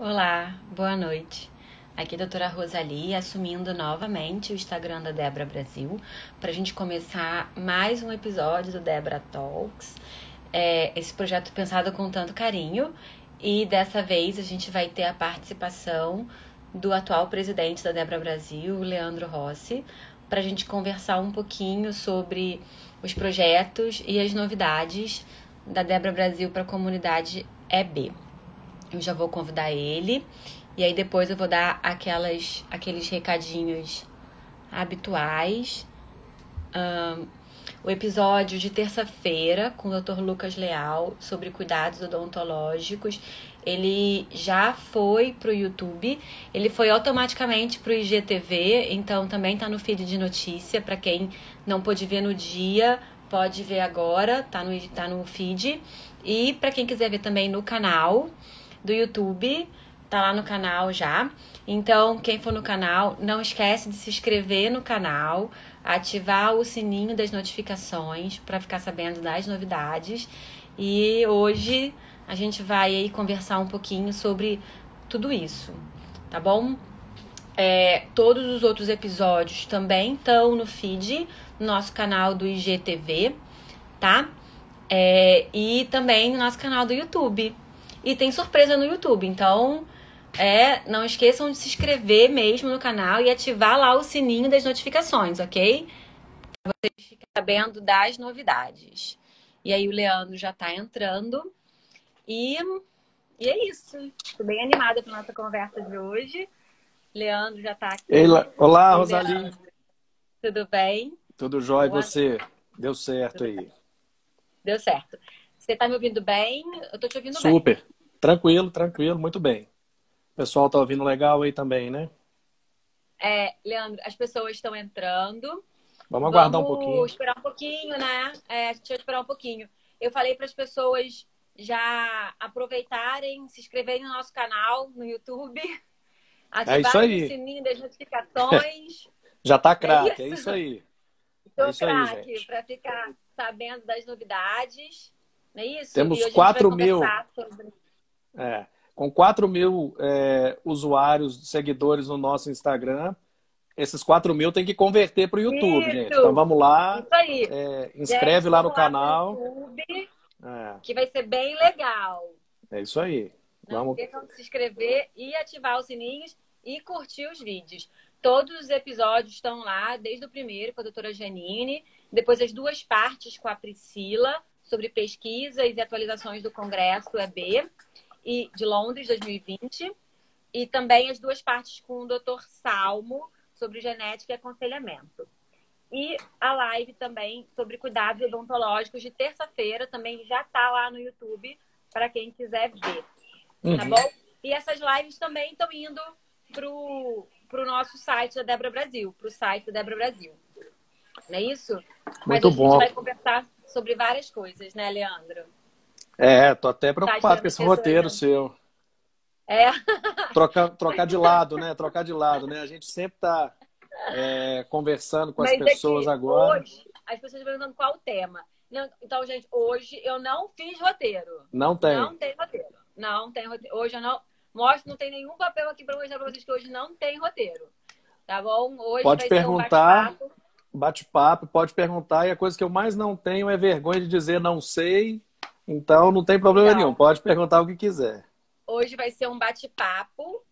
Olá, boa noite. Aqui é a doutora Rosalie, assumindo novamente o Instagram da Debra Brasil, para a gente começar mais um episódio do Debra Talks. Esse projeto pensado com tanto carinho, e dessa vez a gente vai ter a participação do atual presidente da Debra Brasil, Leandro Rossi, para a gente conversar um pouquinho sobre os projetos e as novidades da Debra Brasil para a comunidade EB. Eu já vou convidar ele e aí depois eu vou dar aqueles recadinhos habituais. O episódio de terça-feira com o Dr. Lucas Leal sobre cuidados odontológicos, ele já foi pro YouTube, ele foi automaticamente pro IGTV, então também tá no feed de notícia, para quem não pôde ver no dia, pode ver agora, tá no feed. E para quem quiser ver também no canal do YouTube, tá lá no canal já. Então, quem for no canal, não esquece de se inscrever no canal, ativar o sininho das notificações para ficar sabendo das novidades. E hoje a gente vai aí conversar um pouquinho sobre tudo isso, tá bom? Todos os outros episódios também estão no feed, no nosso canal do IGTV, tá? E também no nosso canal do YouTube. E tem surpresa no YouTube, então não esqueçam de se inscrever mesmo no canal e ativar lá o sininho das notificações, ok? Pra vocês ficarem sabendo das novidades. E aí o Leandro já tá entrando. E é isso. Tô bem animada pra nossa conversa de hoje. Leandro já tá aqui. Olá, Oi, Rosalie. Leandro. Tudo bem? Tudo jóia, e Boa você? Deu certo aí? Deu certo. Você tá me ouvindo bem? Eu tô te ouvindo bem. Super. Tranquilo, muito bem. O pessoal tá ouvindo legal aí também, né? Leandro, as pessoas estão entrando. Vamos aguardar um pouquinho. Vamos esperar um pouquinho, né? A gente vai esperar um pouquinho. Eu falei para as pessoas já aproveitarem, se inscreverem no nosso canal no YouTube, É isso ativarem o aí. sininho das notificações. Já tá Não é craque, é isso? isso aí. Tô É isso aí, craque, gente. para ficar sabendo das novidades. Não é isso? E Temos hoje a gente vai 4 mil, conversar sobre. com 4 mil usuários, seguidores no nosso Instagram. Esses 4 mil tem que converter para o YouTube, gente. Então Isso! vamos lá, Isso aí. inscreve Gente, lá no vamos lá pro canal. YouTube, É, que vai ser bem legal. é isso aí. Não Vamos. esqueçam de se inscrever e ativar os sininhos e curtir os vídeos. Todos os episódios estão lá, desde o primeiro com a doutora Janine, depois as duas partes com a Priscila, sobre pesquisas e atualizações do Congresso EB e de Londres 2020, e também as duas partes com o doutor Salmo, sobre genética e aconselhamento. E a live também sobre cuidados odontológicos de terça-feira também já está lá no YouTube para quem quiser ver. Tá bom? E essas lives também estão indo pro nosso site da Debra Brasil, pro site da Debra Brasil. Não é isso? Mas Muito hoje a bom. gente vai conversar sobre várias coisas, né, Leandro? Tô até Tá preocupado achando com esse pessoas, roteiro né? seu. É. Trocar de lado, né? Trocar de lado, né? A gente sempre tá conversando com as Mas pessoas aqui, agora. hoje, as pessoas estão perguntando qual o tema. Não, então, gente, hoje eu não fiz roteiro. Não tem. Não tem roteiro. Não tem roteiro. Hoje eu não mostro, não tem nenhum papel aqui para mostrar para vocês que hoje não tem roteiro. Tá bom? Hoje Pode vai ser um perguntar, bate-papo. bate-papo, pode perguntar. E a coisa que eu mais não tenho é vergonha de dizer não sei. Então não tem problema nenhum. Pode perguntar o que quiser. Hoje vai ser um bate-papo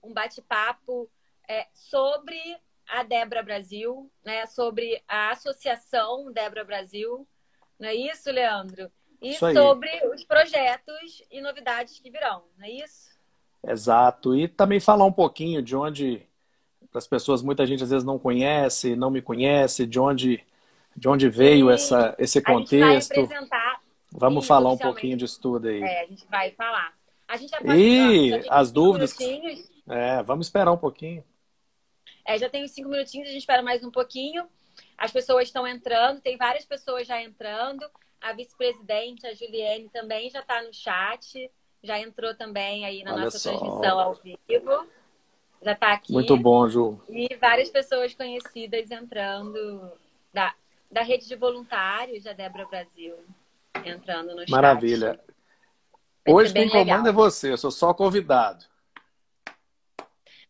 sobre a Debra Brasil, né? Sobre a Associação Debra Brasil. Não é isso, Leandro? E Isso aí. sobre os projetos e novidades que virão, não é isso? Exato. E também falar um pouquinho de onde, para as pessoas, muita gente às vezes não conhece, não me conhece, de onde veio esse A gente vai contexto. apresentar Vamos isso falar um oficialmente. pouquinho disso tudo aí. A gente vai falar. A gente já E tem as 5 dúvidas. minutinhos. Vamos esperar um pouquinho. Já tem os 5 minutinhos, a gente espera mais um pouquinho. As pessoas estão entrando, tem várias pessoas já entrando. A vice-presidente, a Juliane, também já está no chat. Já entrou também aí na Olha nossa só. transmissão ao vivo. Já está aqui. Muito bom, Ju. E várias pessoas conhecidas entrando da rede de voluntários da Debra Brasil. Entrando no chat. Maravilha. Vai Hoje ser quem bem legal. comanda é você, eu sou só convidado.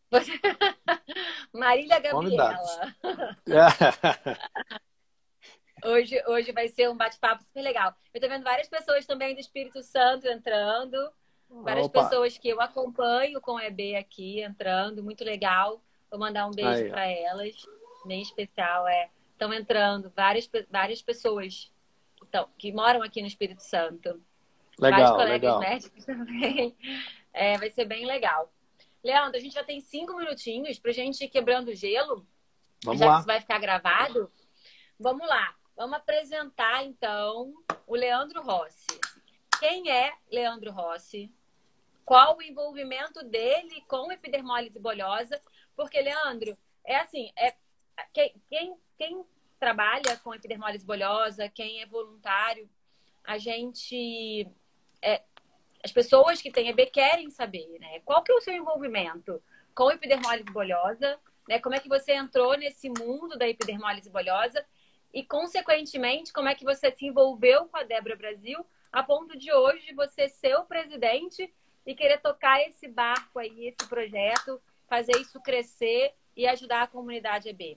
Você- Marília Convidados. Gabriela. Hoje vai ser um bate-papo super legal. Eu tô vendo várias pessoas também do Espírito Santo entrando, várias Opa, pessoas que eu acompanho com o EB aqui entrando, muito legal. Vou mandar um beijo aí, ó. para elas, bem especial. Estão entrando várias pessoas que moram aqui no Espírito Santo, vários Legal, colegas legal. médicos também. Vai ser bem legal. Leandro, a gente já tem 5 minutinhos para a gente ir quebrando o gelo, Vamos já que isso lá. vai ficar gravado. Vamos lá. Vamos apresentar, então, o Leandro Rossi. Quem é Leandro Rossi? Qual o envolvimento dele com epidermólise bolhosa? Porque, Leandro, é assim, quem trabalha com epidermólise bolhosa, quem é voluntário, a gente... as pessoas que têm EB querem saber, né? Qual que é o seu envolvimento com epidermólise bolhosa? Né? Como é que você entrou nesse mundo da epidermólise bolhosa? E, consequentemente, como é que você se envolveu com a Débora Brasil a ponto de hoje você ser o presidente e querer tocar esse barco aí, esse projeto, fazer isso crescer e ajudar a comunidade EB?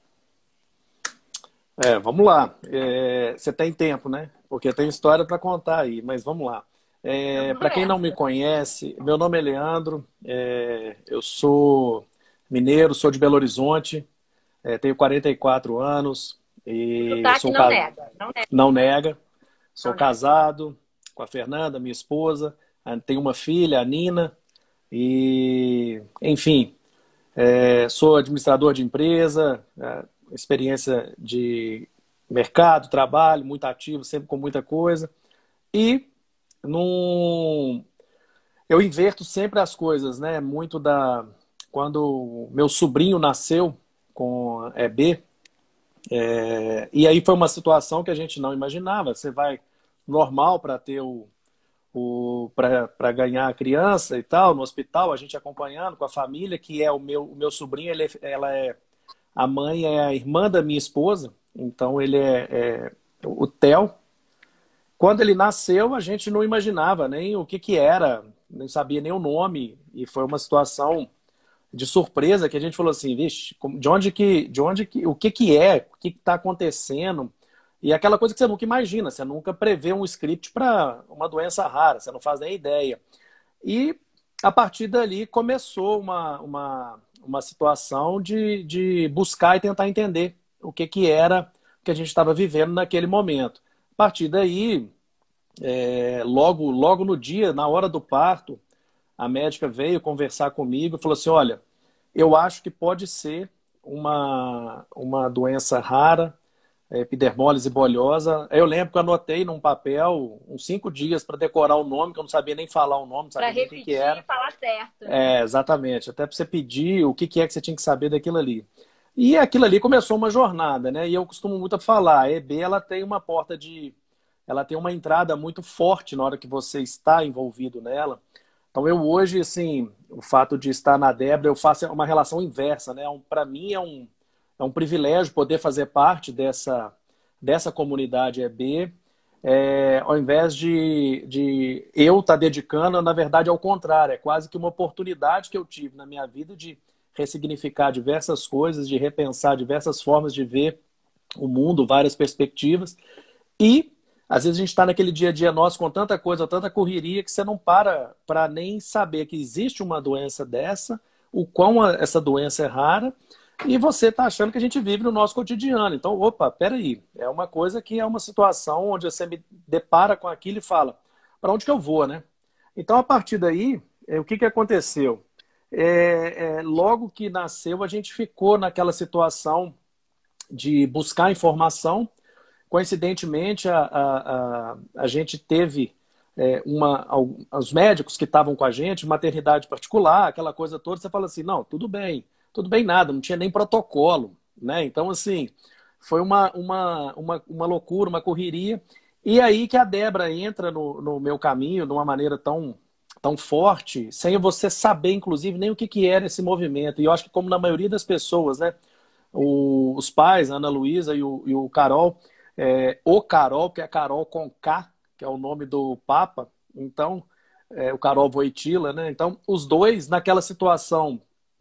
Vamos lá. Você tem tempo, né? Porque tem história para contar aí, mas vamos lá. Vamos Para quem não me nessa. conhece, meu nome é Leandro, eu sou mineiro, sou de Belo Horizonte, tenho 44 anos O e sotaque sou não nega, não nega, não nega, sou não nega. casado com a Fernanda, minha esposa, tenho uma filha, a Nina, e enfim, sou administrador de empresa, experiência de mercado, trabalho, muito ativo, sempre com muita coisa. E num... eu inverto sempre as coisas, né? Muito da. Quando meu sobrinho nasceu com EB, e aí foi uma situação que a gente não imaginava. Você vai normal para ter para ganhar a criança e tal, no hospital, a gente acompanhando com a família, que é o meu sobrinho, ela é a mãe é a irmã da minha esposa, então ele é o Theo. Quando ele nasceu, a gente não imaginava nem o que que era, nem sabia nem o nome, e foi uma situação de surpresa que a gente falou assim, vixe, o que que é, o que que está acontecendo? E aquela coisa que você nunca imagina, você nunca prevê um script para uma doença rara, você não faz nem ideia. E a partir dali começou uma situação de buscar e tentar entender o que que era que a gente estava vivendo naquele momento. A partir daí, logo no dia, na hora do parto, a médica veio conversar comigo e falou assim: olha, eu acho que pode ser uma doença rara, epidermólise bolhosa. Eu lembro que eu anotei num papel uns 5 dias para decorar o nome, que eu não sabia nem falar o nome, não Para sabia nem o que que repetir e era. falar certo, né? Exatamente, até para você pedir o que que é que você tinha que saber daquilo ali. E aquilo ali começou uma jornada, né? E eu costumo muito falar, a EB ela tem uma ela tem uma entrada muito forte na hora que você está envolvido nela. Então eu hoje, assim, o fato de estar na Débora, eu faço uma relação inversa, né? Para mim é um privilégio poder fazer parte dessa comunidade EB, ao invés de eu estar dedicando, na verdade, ao contrário, é quase que uma oportunidade que eu tive na minha vida de ressignificar diversas coisas, de repensar diversas formas de ver o mundo, várias perspectivas. E às vezes a gente está naquele dia a dia nosso com tanta coisa, tanta correria, que você não para nem saber que existe uma doença dessa, o quão essa doença é rara, e você está achando que a gente vive no nosso cotidiano. Então, opa, peraí, é uma coisa que é uma situação onde você me depara com aquilo e fala, para onde que eu vou, né? Então, a partir daí, o que que aconteceu? Logo que nasceu, a gente ficou naquela situação de buscar informação. Coincidentemente, a gente teve os médicos que estavam com a gente, maternidade particular, aquela coisa toda, você fala assim, não, tudo bem nada, não tinha nem protocolo, né? Então, assim, foi uma loucura, uma correria. E aí que a Débora entra no meu caminho de uma maneira tão forte, sem você saber, inclusive, nem o que que era esse movimento. E eu acho que, como na maioria das pessoas, né? Os pais, a Ana Luísa e o Carol, o Carol, que é Carol com K, que é o nome do Papa, então, o Carol Wojtyla, né? Então, os dois, naquela situação,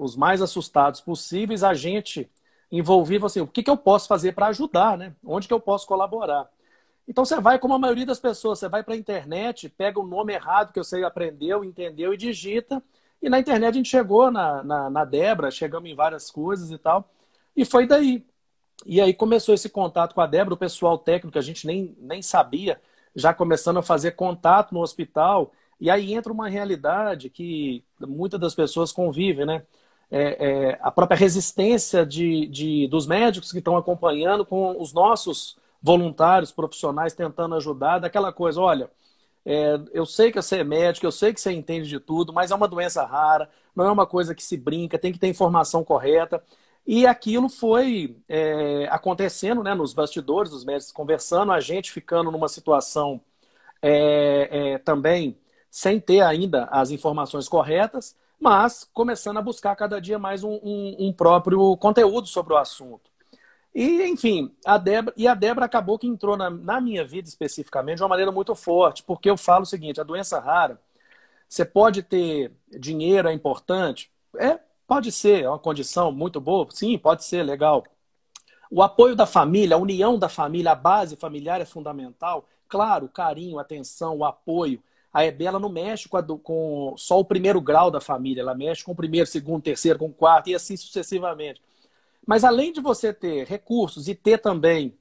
os mais assustados possíveis, a gente envolvido assim, o que eu posso fazer para ajudar, né? Onde que eu posso colaborar? Então você vai, como a maioria das pessoas, você vai para a internet, pega o nome errado que você aprendeu, entendeu e digita. E na internet a gente chegou na Débora, chegamos em várias coisas e tal. E foi daí. E aí começou esse contato com a Débora, o pessoal técnico, a gente nem sabia, já começando a fazer contato no hospital. E aí entra uma realidade que muitas das pessoas convivem, né? A própria resistência dos médicos que estão acompanhando com os nossos voluntários, profissionais, tentando ajudar, daquela coisa, olha, eu sei que você é médico, eu sei que você entende de tudo, mas é uma doença rara, não é uma coisa que se brinca, tem que ter informação correta. E aquilo foi acontecendo, né, nos bastidores, os médicos conversando, a gente ficando numa situação também sem ter ainda as informações corretas, mas começando a buscar cada dia mais um próprio conteúdo sobre o assunto. E, enfim, a Débora acabou que entrou na minha vida especificamente de uma maneira muito forte, porque eu falo o seguinte, a doença rara, você pode ter dinheiro, é importante? Pode ser, é uma condição muito boa, sim, pode ser, legal. O apoio da família, a união da família, a base familiar é fundamental. Claro, o carinho, a atenção, o apoio. A EB, ela não mexe com só o primeiro grau da família, ela mexe com o primeiro, segundo, terceiro, com o quarto e assim sucessivamente. Mas além de você ter recursos e ter também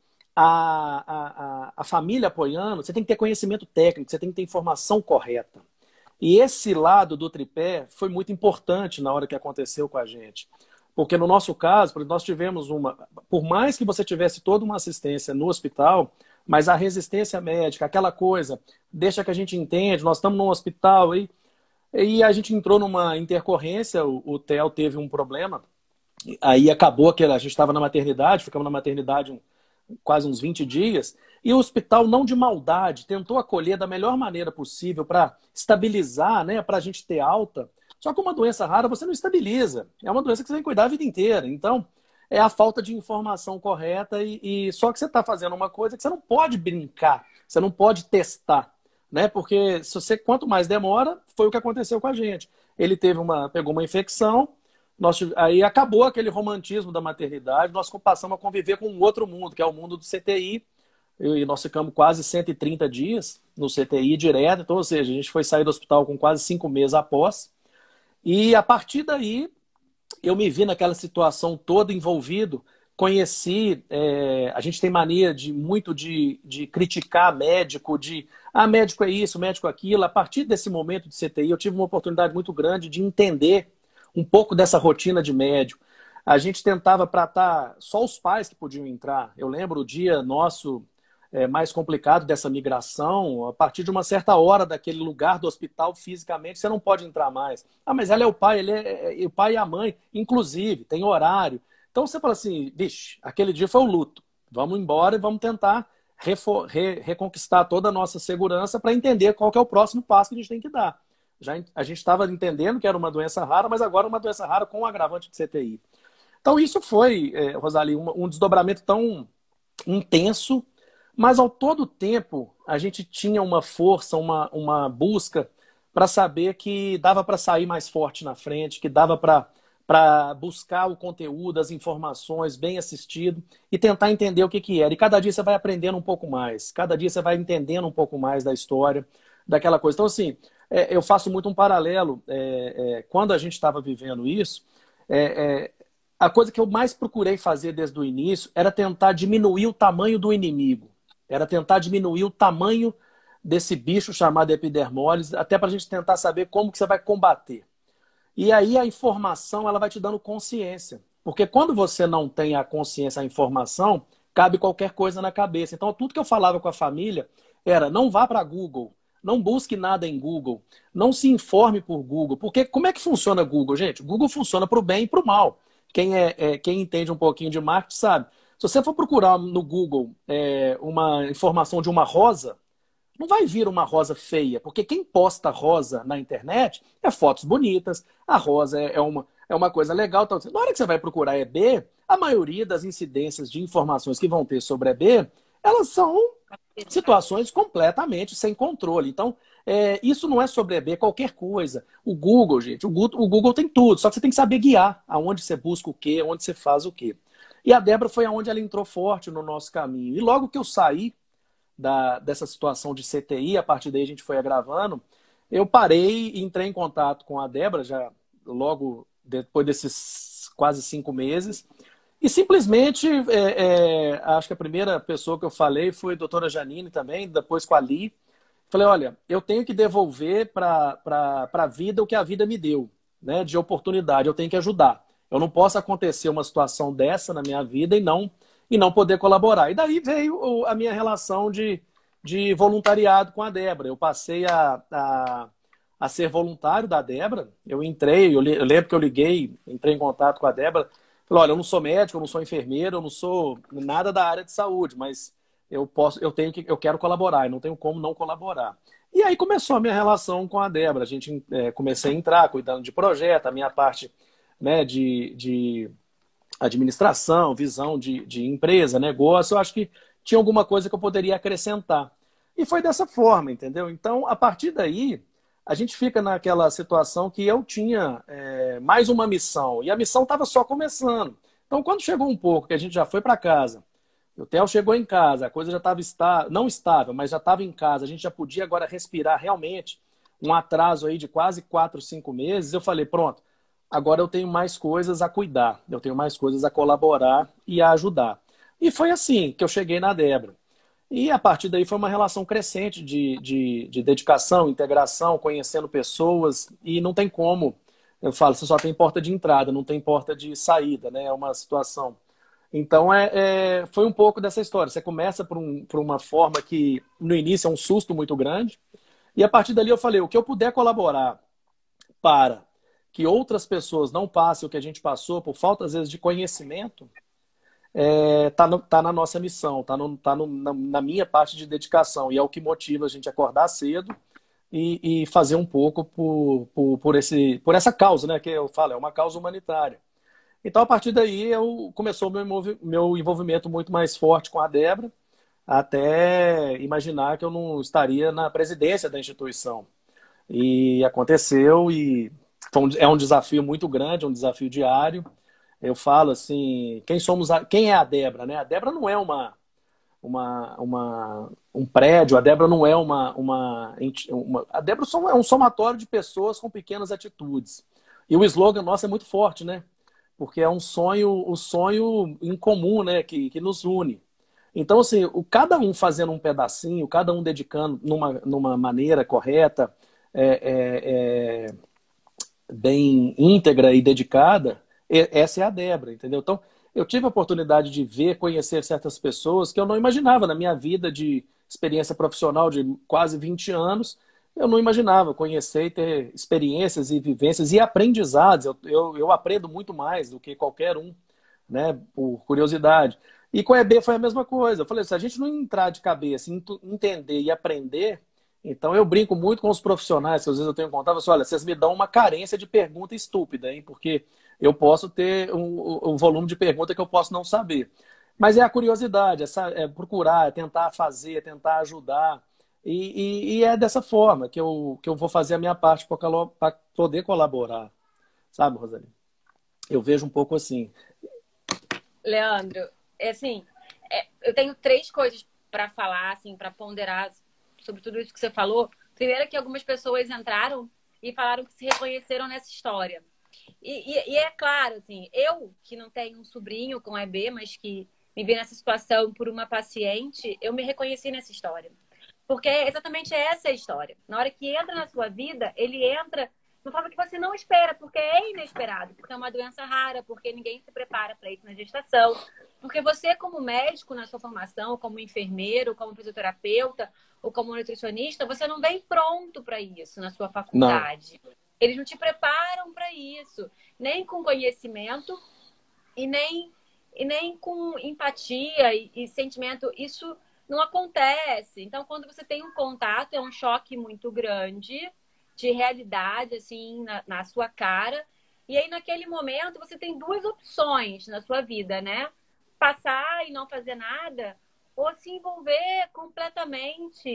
a família apoiando, você tem que ter conhecimento técnico, você tem que ter informação correta. E esse lado do tripé foi muito importante na hora que aconteceu com a gente. Porque no nosso caso, nós tivemos por mais que você tivesse toda uma assistência no hospital, mas a resistência médica, aquela coisa, deixa que a gente entende, nós estamos num hospital e a gente entrou numa intercorrência, o Theo teve um problema, aí acabou que a gente estava na maternidade, ficamos na maternidade quase uns 20 dias, e o hospital, não de maldade, tentou acolher da melhor maneira possível para estabilizar, né, para a gente ter alta. Só que uma doença rara você não estabiliza. É uma doença que você tem que cuidar a vida inteira. Então, é a falta de informação correta e só que você está fazendo uma coisa que você não pode brincar, você não pode testar, né? Porque quanto mais demora, foi o que aconteceu com a gente. Ele pegou uma infecção, aí acabou aquele romantismo da maternidade, nós passamos a conviver com um outro mundo, que é o mundo do CTI, e nós ficamos quase 130 dias no CTI direto, então, ou seja, a gente foi sair do hospital com quase 5 meses após, e a partir daí eu me vi naquela situação toda envolvido, conheci, a gente tem mania muito de criticar médico, médico é isso, médico é aquilo. A partir desse momento de CTI, eu tive uma oportunidade muito grande de entender um pouco dessa rotina de médico. A gente tentava tratar só os pais que podiam entrar. Eu lembro o dia nosso mais complicado dessa migração, a partir de uma certa hora daquele lugar do hospital, fisicamente, você não pode entrar mais. Mas ela é o pai, o pai e a mãe, inclusive, tem horário. Então você fala assim, vixe, aquele dia foi o luto. Vamos embora e vamos tentar reconquistar toda a nossa segurança para entender qual que é o próximo passo que a gente tem que dar. A gente estava entendendo que era uma doença rara, mas agora uma doença rara com um agravante de CTI. Então isso foi, Rosali, um desdobramento tão intenso, mas ao todo tempo a gente tinha uma força, uma busca para saber que dava para sair mais forte na frente, que dava para buscar o conteúdo, as informações, bem assistido e tentar entender o que era. E cada dia você vai aprendendo um pouco mais, cada dia você vai entendendo um pouco mais da história, daquela coisa. Então, assim, eu faço muito um paralelo. Quando a gente estava vivendo isso, a coisa que eu mais procurei fazer desde o início era tentar diminuir o tamanho do inimigo. Era tentar diminuir o tamanho desse bicho chamado epidermólise, até para a gente tentar saber como que você vai combater. E aí a informação ela vai te dando consciência. Porque quando você não tem a consciência, a informação, cabe qualquer coisa na cabeça. Então tudo que eu falava com a família era não vá para Google, não busque nada em Google, não se informe por Google. Porque como é que funciona Google, gente? Google funciona para o bem e para o mal. Quem entende um pouquinho de marketing sabe. Se você for procurar no Google uma informação de uma rosa, não vai vir uma rosa feia, porque quem posta rosa na internet é fotos bonitas, a rosa é uma coisa legal. Então, na hora que você vai procurar EB, a maioria das incidências de informações que vão ter sobre EB, elas são situações completamente sem controle. Então, isso não é sobre EB, é qualquer coisa. O Google, gente, o Google tem tudo, só que você tem que saber guiar aonde você busca o quê, aonde você faz o quê. E a Débora foi aonde ela entrou forte no nosso caminho. E logo que eu saí dessa situação de CTI, a partir daí a gente foi gravando, eu parei e entrei em contato com a Débora, já logo depois desses quase 5 meses, e simplesmente, acho que a primeira pessoa que eu falei foi a doutora Janine também, depois com a Li. Falei, olha, eu tenho que devolver para a vida o que a vida me deu, né, de oportunidade, eu tenho que ajudar. Eu não posso acontecer uma situação dessa na minha vida e não poder colaborar. E daí veio a minha relação de voluntariado com a Débora. Eu passei a ser voluntário da Débora. Eu entrei, eu lembro que eu liguei, entrei em contato com a Débora. Falei, olha, eu não sou médico, eu não sou enfermeiro, eu não sou nada da área de saúde, mas eu quero colaborar, e não tenho como não colaborar. E aí começou a minha relação com a Débora. A gente comecei a entrar, cuidando de projeto, a minha parte, né, de administração, visão de empresa, negócio. Eu acho que tinha alguma coisa que eu poderia acrescentar. E foi dessa forma, entendeu? Então, a partir daí, a gente fica naquela situação que eu tinha mais uma missão, e a missão estava só começando. Então, quando chegou um pouco, que a gente já foi para casa, o Theo chegou em casa, a coisa já estava não estável, mas já estava em casa, a gente já podia agora respirar realmente um atraso aí de quase 4, 5 meses, eu falei, pronto, agora eu tenho mais coisas a cuidar, eu tenho mais coisas a colaborar e a ajudar. E foi assim que eu cheguei na Débora. E a partir daí foi uma relação crescente de dedicação, integração, conhecendo pessoas, e não tem como, eu falo, você só tem porta de entrada, não tem porta de saída, né? É uma situação. Então, foi um pouco dessa história. Você começa por uma forma que, no início, é um susto muito grande. E a partir dali eu falei, o que eu puder colaborar para que outras pessoas não passem o que a gente passou, por falta, às vezes, de conhecimento, tá na nossa missão, na minha parte de dedicação. E é o que motiva a gente a acordar cedo e fazer um pouco por essa causa, né? Que eu falo, é uma causa humanitária. Então, a partir daí, começou o meu envolvimento muito mais forte com a Débora, até imaginar que eu não estaria na presidência da instituição. E aconteceu, e é um desafio muito grande, um desafio diário. Eu falo assim, quem é a Débora, né? A Débora não é um prédio, a Débora não é a Débora é um somatório de pessoas com pequenas atitudes. E o slogan nosso é muito forte, né? Porque é o sonho em comum, né, que nos une. Então, assim, cada um fazendo um pedacinho, cada um dedicando numa maneira correta, bem íntegra e dedicada, essa é a Débora, entendeu? Então, eu tive a oportunidade de ver, conhecer certas pessoas que eu não imaginava na minha vida de experiência profissional de quase 20 anos. Eu não imaginava conhecer e ter experiências e vivências e aprendizados. Eu aprendo muito mais do que qualquer um, né, por curiosidade. E com a EB foi a mesma coisa. Eu falei, se a gente não entrar de cabeça, entender e aprender, então eu brinco muito com os profissionais, que às vezes eu tenho contato, eu falo, olha, vocês me dão uma carência de pergunta estúpida, hein? Porque eu posso ter um volume de pergunta que eu posso não saber. Mas é a curiosidade, é procurar, é tentar fazer, é tentar ajudar. E é dessa forma que eu vou fazer a minha parte para poder colaborar. Sabe, Rosali? Eu vejo um pouco assim. Leandro, assim, eu tenho 3 coisas para falar, assim, para ponderar sobre tudo isso que você falou. Primeiro, que algumas pessoas entraram e falaram que se reconheceram nessa história. E é claro, assim, eu que não tenho um sobrinho com EB, mas que me vi nessa situação por uma paciente, eu me reconheci nessa história. Porque exatamente essa é a história. Na hora que entra na sua vida, ele entra de uma forma que você não espera, porque é inesperado, porque é uma doença rara, porque ninguém se prepara para isso na gestação. Porque você, como médico na sua formação, como enfermeiro, como fisioterapeuta ou como nutricionista, você não vem pronto para isso na sua faculdade. Não. Eles não te preparam para isso, nem com conhecimento e nem com empatia e sentimento. Isso não acontece. Então, quando você tem um contato, é um choque muito grande de realidade, assim, na sua cara. E aí, naquele momento, você tem 2 opções na sua vida, né? Passar e não fazer nada, ou se envolver completamente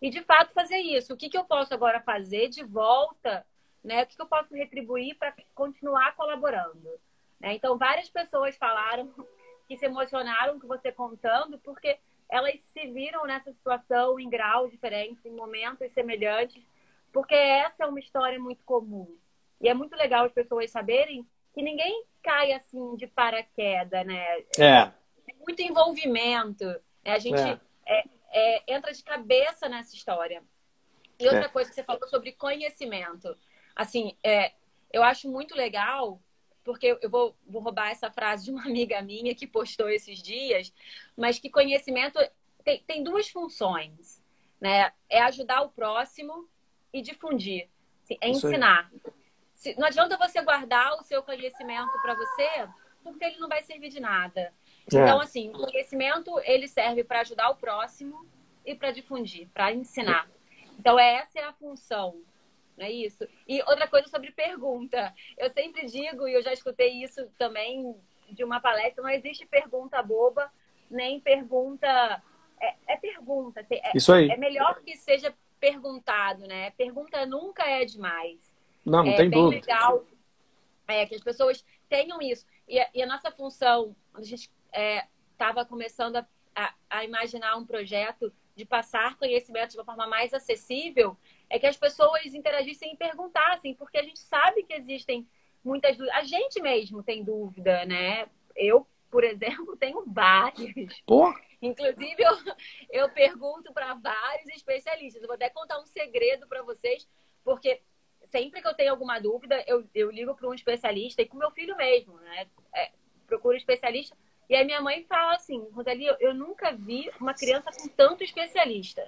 e de fato fazer isso. O que eu posso agora fazer de volta, né? O que eu posso retribuir para continuar colaborando? Né? Então, várias pessoas falaram que se emocionaram com você contando, porque elas se viram nessa situação em graus diferentes, em momentos semelhantes, porque essa é uma história muito comum. E é muito legal as pessoas saberem que ninguém cai assim de paraquedas, né? É. É muito envolvimento. Né? A gente entra de cabeça nessa história. E outra coisa que você falou sobre conhecimento. Assim, eu acho muito legal, porque eu vou roubar essa frase de uma amiga minha que postou esses dias, mas que conhecimento tem duas funções, né? É ajudar o próximo e difundir. Assim, é ensinar. Não adianta você guardar o seu conhecimento para você, porque ele não vai servir de nada. Então, assim, o conhecimento, ele serve para ajudar o próximo e para difundir, para ensinar. Então, essa é a função, não é isso? E outra coisa sobre pergunta. Eu sempre digo, e eu já escutei isso também de uma palestra, não existe pergunta boba, nem pergunta... É pergunta. Assim, isso aí. É melhor que seja perguntado, né? Pergunta nunca é demais. Não tem bem dúvida. Legal que as pessoas tenham isso. E a nossa função, quando a gente estava começando a imaginar um projeto de passar conhecimento de uma forma mais acessível, é que as pessoas interagissem e perguntassem, porque a gente sabe que existem muitas dúvidas. A gente mesmo tem dúvida, né? Eu, por exemplo, tenho várias. Pô. Inclusive, eu pergunto para vários especialistas. Eu vou até contar um segredo para vocês, porque sempre que eu tenho alguma dúvida, eu ligo para um especialista, e com meu filho mesmo, né? Procuro um especialista. E aí minha mãe fala assim, Roseli, eu nunca vi uma criança com tanto especialista.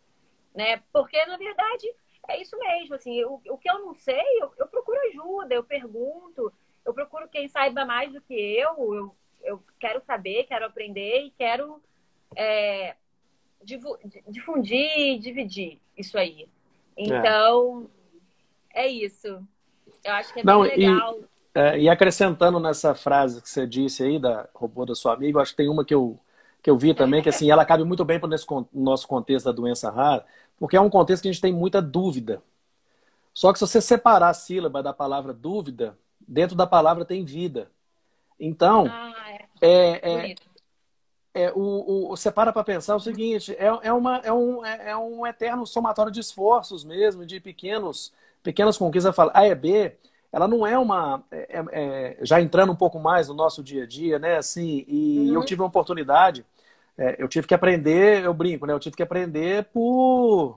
Né? Porque, na verdade, é isso mesmo. Assim, o que eu não sei, eu procuro ajuda, eu pergunto, eu procuro quem saiba mais do que eu quero saber, quero aprender e quero difundir e dividir isso aí. Então, é isso. Eu acho que é bem legal. E acrescentando nessa frase que você disse aí, da robô da sua amiga, eu acho que tem uma que eu vi também, que assim, ela cabe muito bem para o nosso contexto da doença rara, porque é um contexto que a gente tem muita dúvida. Só que se você separar a sílaba da palavra dúvida, dentro da palavra tem vida. Então, você para pensar o seguinte, é um eterno somatório de esforços mesmo, de pequenas conquistas. A EB, ela não é uma... já entrando um pouco mais no nosso dia a dia, né? Assim, eu tive uma oportunidade, eu tive que aprender, eu brinco, né? Eu tive que aprender por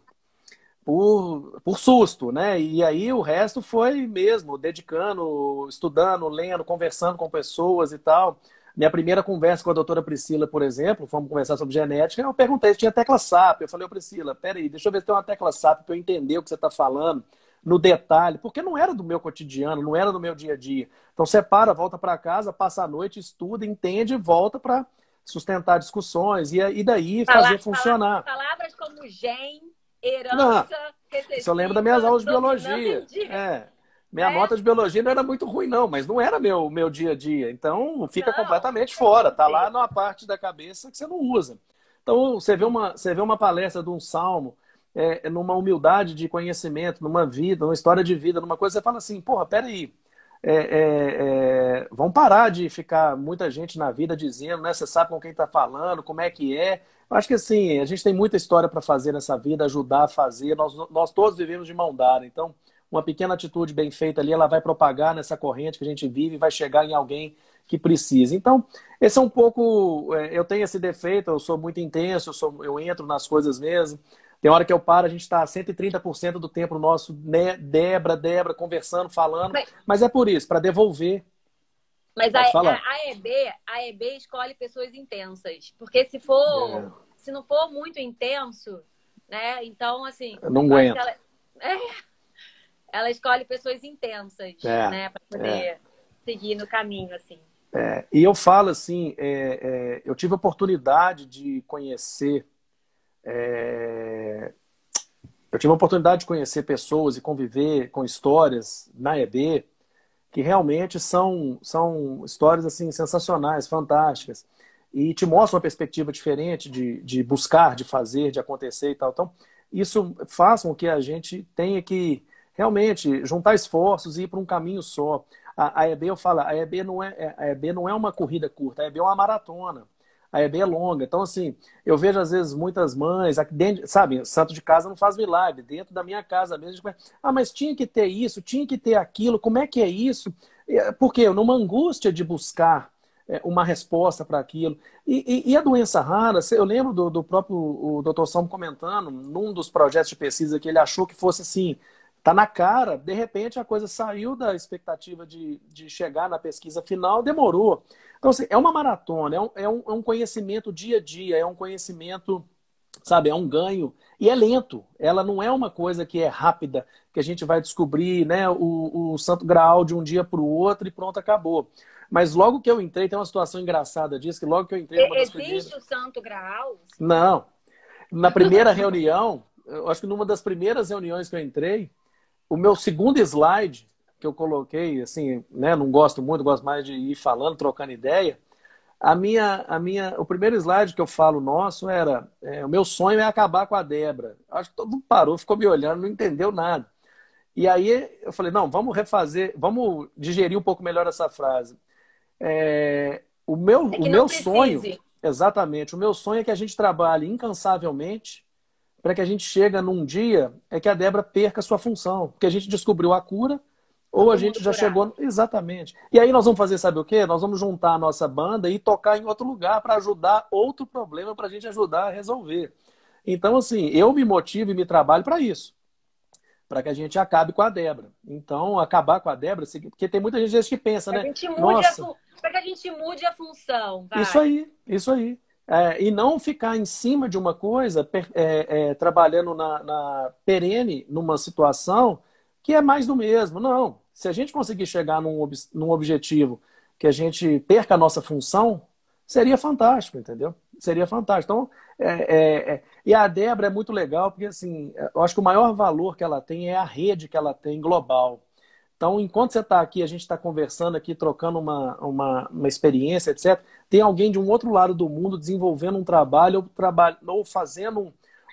susto, né? E aí o resto foi mesmo, dedicando, estudando, lendo, conversando com pessoas e tal. Minha primeira conversa com a doutora Priscila, por exemplo, fomos conversar sobre genética, eu perguntei se tinha tecla SAP. Eu falei, Priscila, peraí, deixa eu ver se tem uma tecla SAP para eu entender o que você está falando no detalhe, porque não era do meu cotidiano, não era do meu dia a dia. Então separa, volta para casa, passa a noite, estuda, entende e volta para sustentar discussões e daí fazer funcionar. Palavras como gen, herança, recessiva, isso eu lembro das minhas aulas de biologia. Minha nota de biologia não era muito ruim, não, mas não era meu dia a dia. Então, fica completamente fora. Tá lá numa parte da cabeça que você não usa. Então, você vê uma palestra de um salmo, numa humildade de conhecimento, numa vida, numa história de vida, numa coisa, você fala assim, porra, peraí. Vamos parar de ficar muita gente na vida dizendo, né? Você sabe com quem está falando, como é que é. Eu acho que assim, a gente tem muita história para fazer nessa vida, ajudar a fazer. Nós todos vivemos de mão dada. Então, uma pequena atitude bem feita ali, ela vai propagar nessa corrente que a gente vive e vai chegar em alguém que precisa. Então, esse é um pouco... eu tenho esse defeito, eu sou muito intenso, eu entro nas coisas mesmo. Tem hora que eu paro, a gente está 130% do tempo nosso, né, Débora, conversando, falando. Mas é por isso, para devolver. Mas a EB escolhe pessoas intensas. Porque se não for muito intenso, né? Então, assim... Eu não aguento. Ela escolhe pessoas intensas, né? Para poder seguir no caminho, assim. E eu falo assim, eu tive a oportunidade de conhecer... eu tive a oportunidade de conhecer pessoas e conviver com histórias na EB que realmente são histórias assim, sensacionais, fantásticas. E te mostram uma perspectiva diferente de buscar, de fazer, de acontecer e tal. Então, isso faz com que a gente tenha que realmente juntar esforços e ir para um caminho só. A EB, eu falo, a EB não é uma corrida curta, a EB é uma maratona. A EB é longa. Então, assim, eu vejo às vezes muitas mães, aqui dentro, sabe, santo de casa não faz milagre. Dentro da minha casa mesmo, a gente vai, mas tinha que ter isso, tinha que ter aquilo, como é que é isso? Porque numa angústia de buscar uma resposta para aquilo. E a doença rara, eu lembro do próprio o Dr. Sam comentando, num dos projetos de pesquisa que ele achou que fosse assim, tá na cara, de repente a coisa saiu da expectativa de chegar na pesquisa final, demorou. Então, assim, é uma maratona, é um conhecimento dia a dia, é um conhecimento, sabe, é um ganho, e é lento. Ela não é uma coisa que é rápida, que a gente vai descobrir, né, o santo graal de um dia para o outro e pronto, acabou. Mas logo que eu entrei, tem uma situação engraçada disso, que logo que eu entrei numa das primeiras... Existe o santo graal? Não. Na primeira reunião, eu acho que numa das primeiras reuniões que eu entrei, o meu segundo slide, que eu coloquei, assim, né, não gosto muito, gosto mais de ir falando, trocando ideia, o primeiro slide que eu falo nosso era, o meu sonho é acabar com a Débora. Acho que todo mundo parou, ficou me olhando, não entendeu nada. E aí eu falei, não, vamos refazer, vamos digerir um pouco melhor essa frase. O meu sonho, exatamente, o meu sonho é que a gente trabalhe incansavelmente para que a gente chegue num dia que a Débora perca a sua função, porque a gente descobriu a cura ou a gente já chegou... Exatamente. E aí nós vamos fazer, sabe o quê? Nós vamos juntar a nossa banda e tocar em outro lugar para ajudar outro problema para a gente ajudar a resolver. Então, assim, eu me motivo e me trabalho para isso. Para que a gente acabe com a Débora. Então, acabar com a Débora, porque tem muita gente que pensa, né? Para que a gente mude a função. Vai. Isso aí. E não ficar em cima de uma coisa, trabalhando na perene, numa situação que é mais do mesmo. Não. Se a gente conseguir chegar num objetivo que a gente perca a nossa função, seria fantástico, entendeu? Seria fantástico. Então, e a Débora é muito legal, porque assim, eu acho que o maior valor que ela tem é a rede que ela tem global. Então, enquanto você está aqui, a gente está conversando aqui, trocando uma experiência, etc., tem alguém de um outro lado do mundo desenvolvendo um trabalho ou fazendo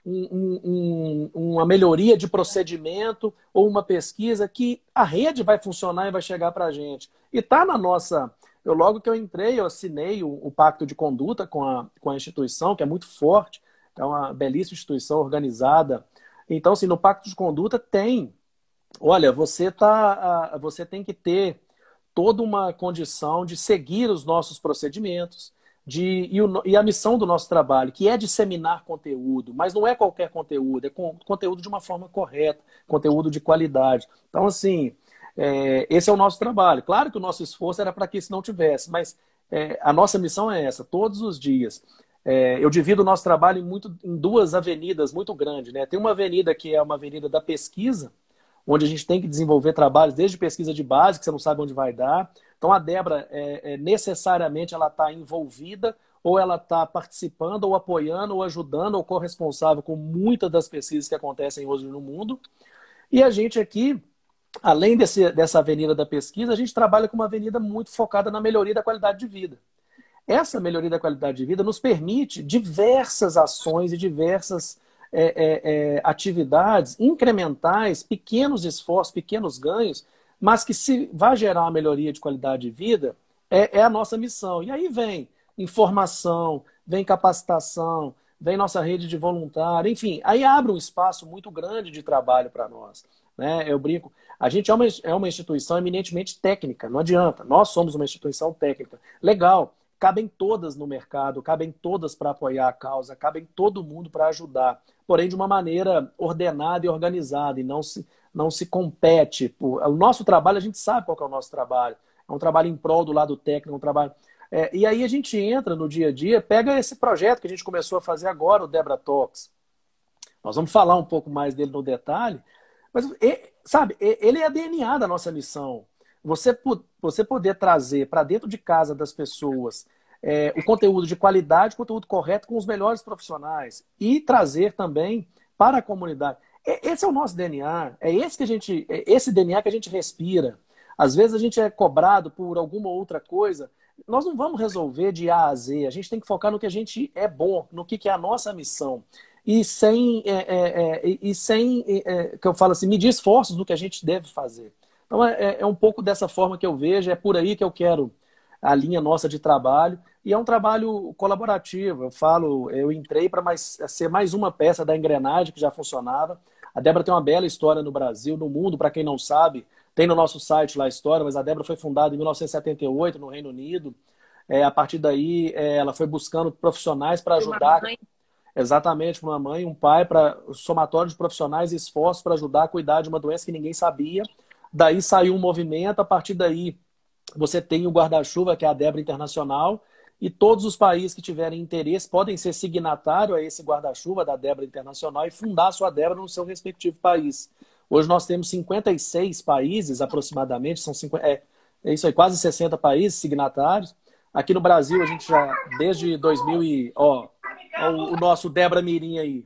uma melhoria de procedimento ou uma pesquisa que a rede vai funcionar e vai chegar para a gente. E está na nossa... Logo que eu entrei, eu assinei o pacto de conduta com a instituição, que é muito forte, é uma belíssima instituição organizada. Então, assim, no pacto de conduta tem... Olha, você tem que ter toda uma condição de seguir os nossos procedimentos e a missão do nosso trabalho, que é disseminar conteúdo, mas não é qualquer conteúdo, é conteúdo de uma forma correta, conteúdo de qualidade. Então, assim, esse é o nosso trabalho. Claro que o nosso esforço era para que isso não tivesse, mas a nossa missão é essa, todos os dias. Eu divido o nosso trabalho em duas avenidas muito grandes, né? Tem uma avenida que é uma avenida da pesquisa, onde a gente tem que desenvolver trabalhos desde pesquisa de base, que você não sabe onde vai dar. Então, a Débora, necessariamente, ela está envolvida, ou ela está participando, ou apoiando, ou ajudando, ou corresponsável com muitas das pesquisas que acontecem hoje no mundo. E a gente aqui, além dessa avenida da pesquisa, a gente trabalha com uma avenida muito focada na melhoria da qualidade de vida. Essa melhoria da qualidade de vida nos permite diversas ações e diversas atividades incrementais, pequenos esforços, pequenos ganhos, mas que se vai gerar uma melhoria de qualidade de vida, é a nossa missão. E aí vem informação, vem capacitação, vem nossa rede de voluntário, enfim, aí abre um espaço muito grande de trabalho para nós. Né? Eu brinco, a gente é uma instituição eminentemente técnica, não adianta, nós somos uma instituição técnica. Legal, cabem todas no mercado, cabem todas para apoiar a causa, cabem todo mundo para ajudar, porém de uma maneira ordenada e organizada, e não se compete. O nosso trabalho, a gente sabe qual que é o nosso trabalho. É um trabalho em prol do lado técnico, um trabalho... e aí a gente entra no dia a dia, pega esse projeto que a gente começou a fazer agora, o Debra Talks. Nós vamos falar um pouco mais dele no detalhe, mas, sabe, ele é a DNA da nossa missão. Você poder trazer para dentro de casa das pessoas o conteúdo de qualidade, o conteúdo correto com os melhores profissionais e trazer também para a comunidade. Esse é o nosso DNA, esse DNA que a gente respira. Às vezes a gente é cobrado por alguma outra coisa. Nós não vamos resolver de A a Z, a gente tem que focar no que a gente é bom, no que é a nossa missão. e sem que eu falo assim, medir esforços do que a gente deve fazer. Então é um pouco dessa forma que eu vejo, é por aí que eu quero a linha nossa de trabalho, e é um trabalho colaborativo. Eu entrei para ser mais uma peça da engrenagem que já funcionava. A Débora tem uma bela história no Brasil, no mundo, para quem não sabe, tem no nosso site lá a história, mas a Débora foi fundada em 1978 no Reino Unido. A partir daí, ela foi buscando profissionais para ajudar. Exatamente, uma mãe, um pai, para somatório de profissionais e esforços para ajudar a cuidar de uma doença que ninguém sabia. Daí saiu um movimento, a partir daí você tem o guarda-chuva, que é a Débora Internacional, e todos os países que tiverem interesse podem ser signatário a esse guarda-chuva da Débora Internacional e fundar a sua Débora no seu respectivo país. Hoje nós temos 56 países aproximadamente, são 50, é isso aí, quase 60 países signatários. Aqui no Brasil a gente já, desde 2000 o nosso Débora Mirim aí.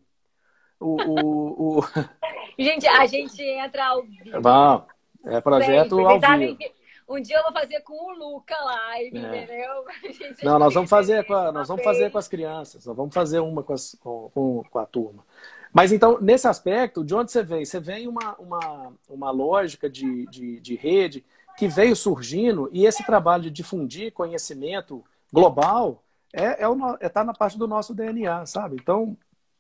Gente, a gente entra ao vivo. Vamos, projeto ao vivo. Um dia eu vou fazer com o Luca live, entendeu? Não, nós vamos fazer com as crianças, nós vamos fazer uma com a turma. Mas então, nesse aspecto, de onde você vem? Você vem uma lógica de rede que veio surgindo, e esse trabalho de difundir conhecimento global tá na parte do nosso DNA, sabe? Então,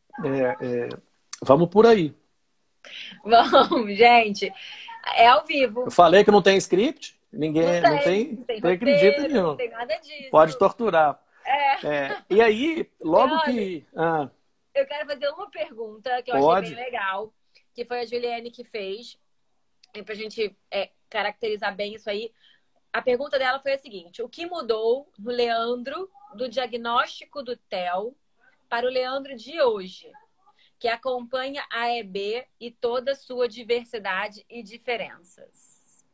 vamos por aí. Vamos, gente. É ao vivo. Eu falei que não tem script? Ninguém não tem acredita nenhum. Não tem nada disso. Pode torturar. E aí, logo que... Eu quero fazer uma pergunta que eu achei bem legal, que foi a Juliane que fez, e pra gente caracterizar bem isso aí. A pergunta dela foi a seguinte: o que mudou no Leandro do diagnóstico do TEL para o Leandro de hoje, que acompanha a EB e toda a sua diversidade e diferenças?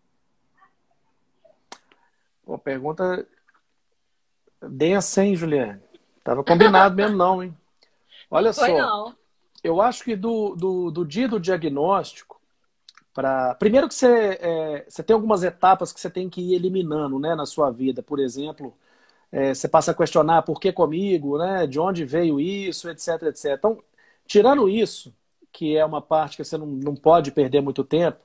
Pô, pergunta densa, hein, Juliane? Tava combinado mesmo não, hein? Olha só, não. Eu acho que do dia do diagnóstico, primeiro que você tem algumas etapas que você tem que ir eliminando, né, na sua vida. Por exemplo, você passa a questionar por que comigo, né, de onde veio isso, etc, etc. Então, tirando isso, que é uma parte que você não pode perder muito tempo,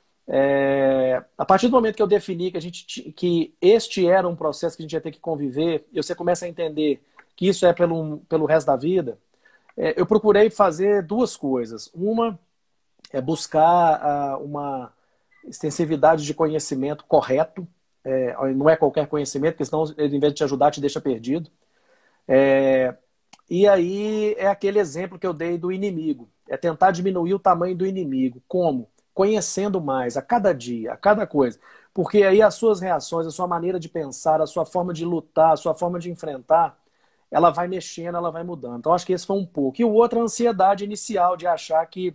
a partir do momento que eu defini que este era um processo que a gente ia ter que conviver, e você começa a entender que isso é pelo resto da vida, eu procurei fazer duas coisas. Uma é buscar uma extensividade de conhecimento correto, não é qualquer conhecimento, porque senão ele, em vez de te ajudar, te deixa perdido. E aí é aquele exemplo que eu dei do inimigo, é tentar diminuir o tamanho do inimigo. Como? Conhecendo mais, a cada dia, a cada coisa. Porque aí as suas reações, a sua maneira de pensar, a sua forma de lutar, a sua forma de enfrentar, ela vai mexendo, ela vai mudando. Então, acho que esse foi um pouco. E o outro, a ansiedade inicial de achar que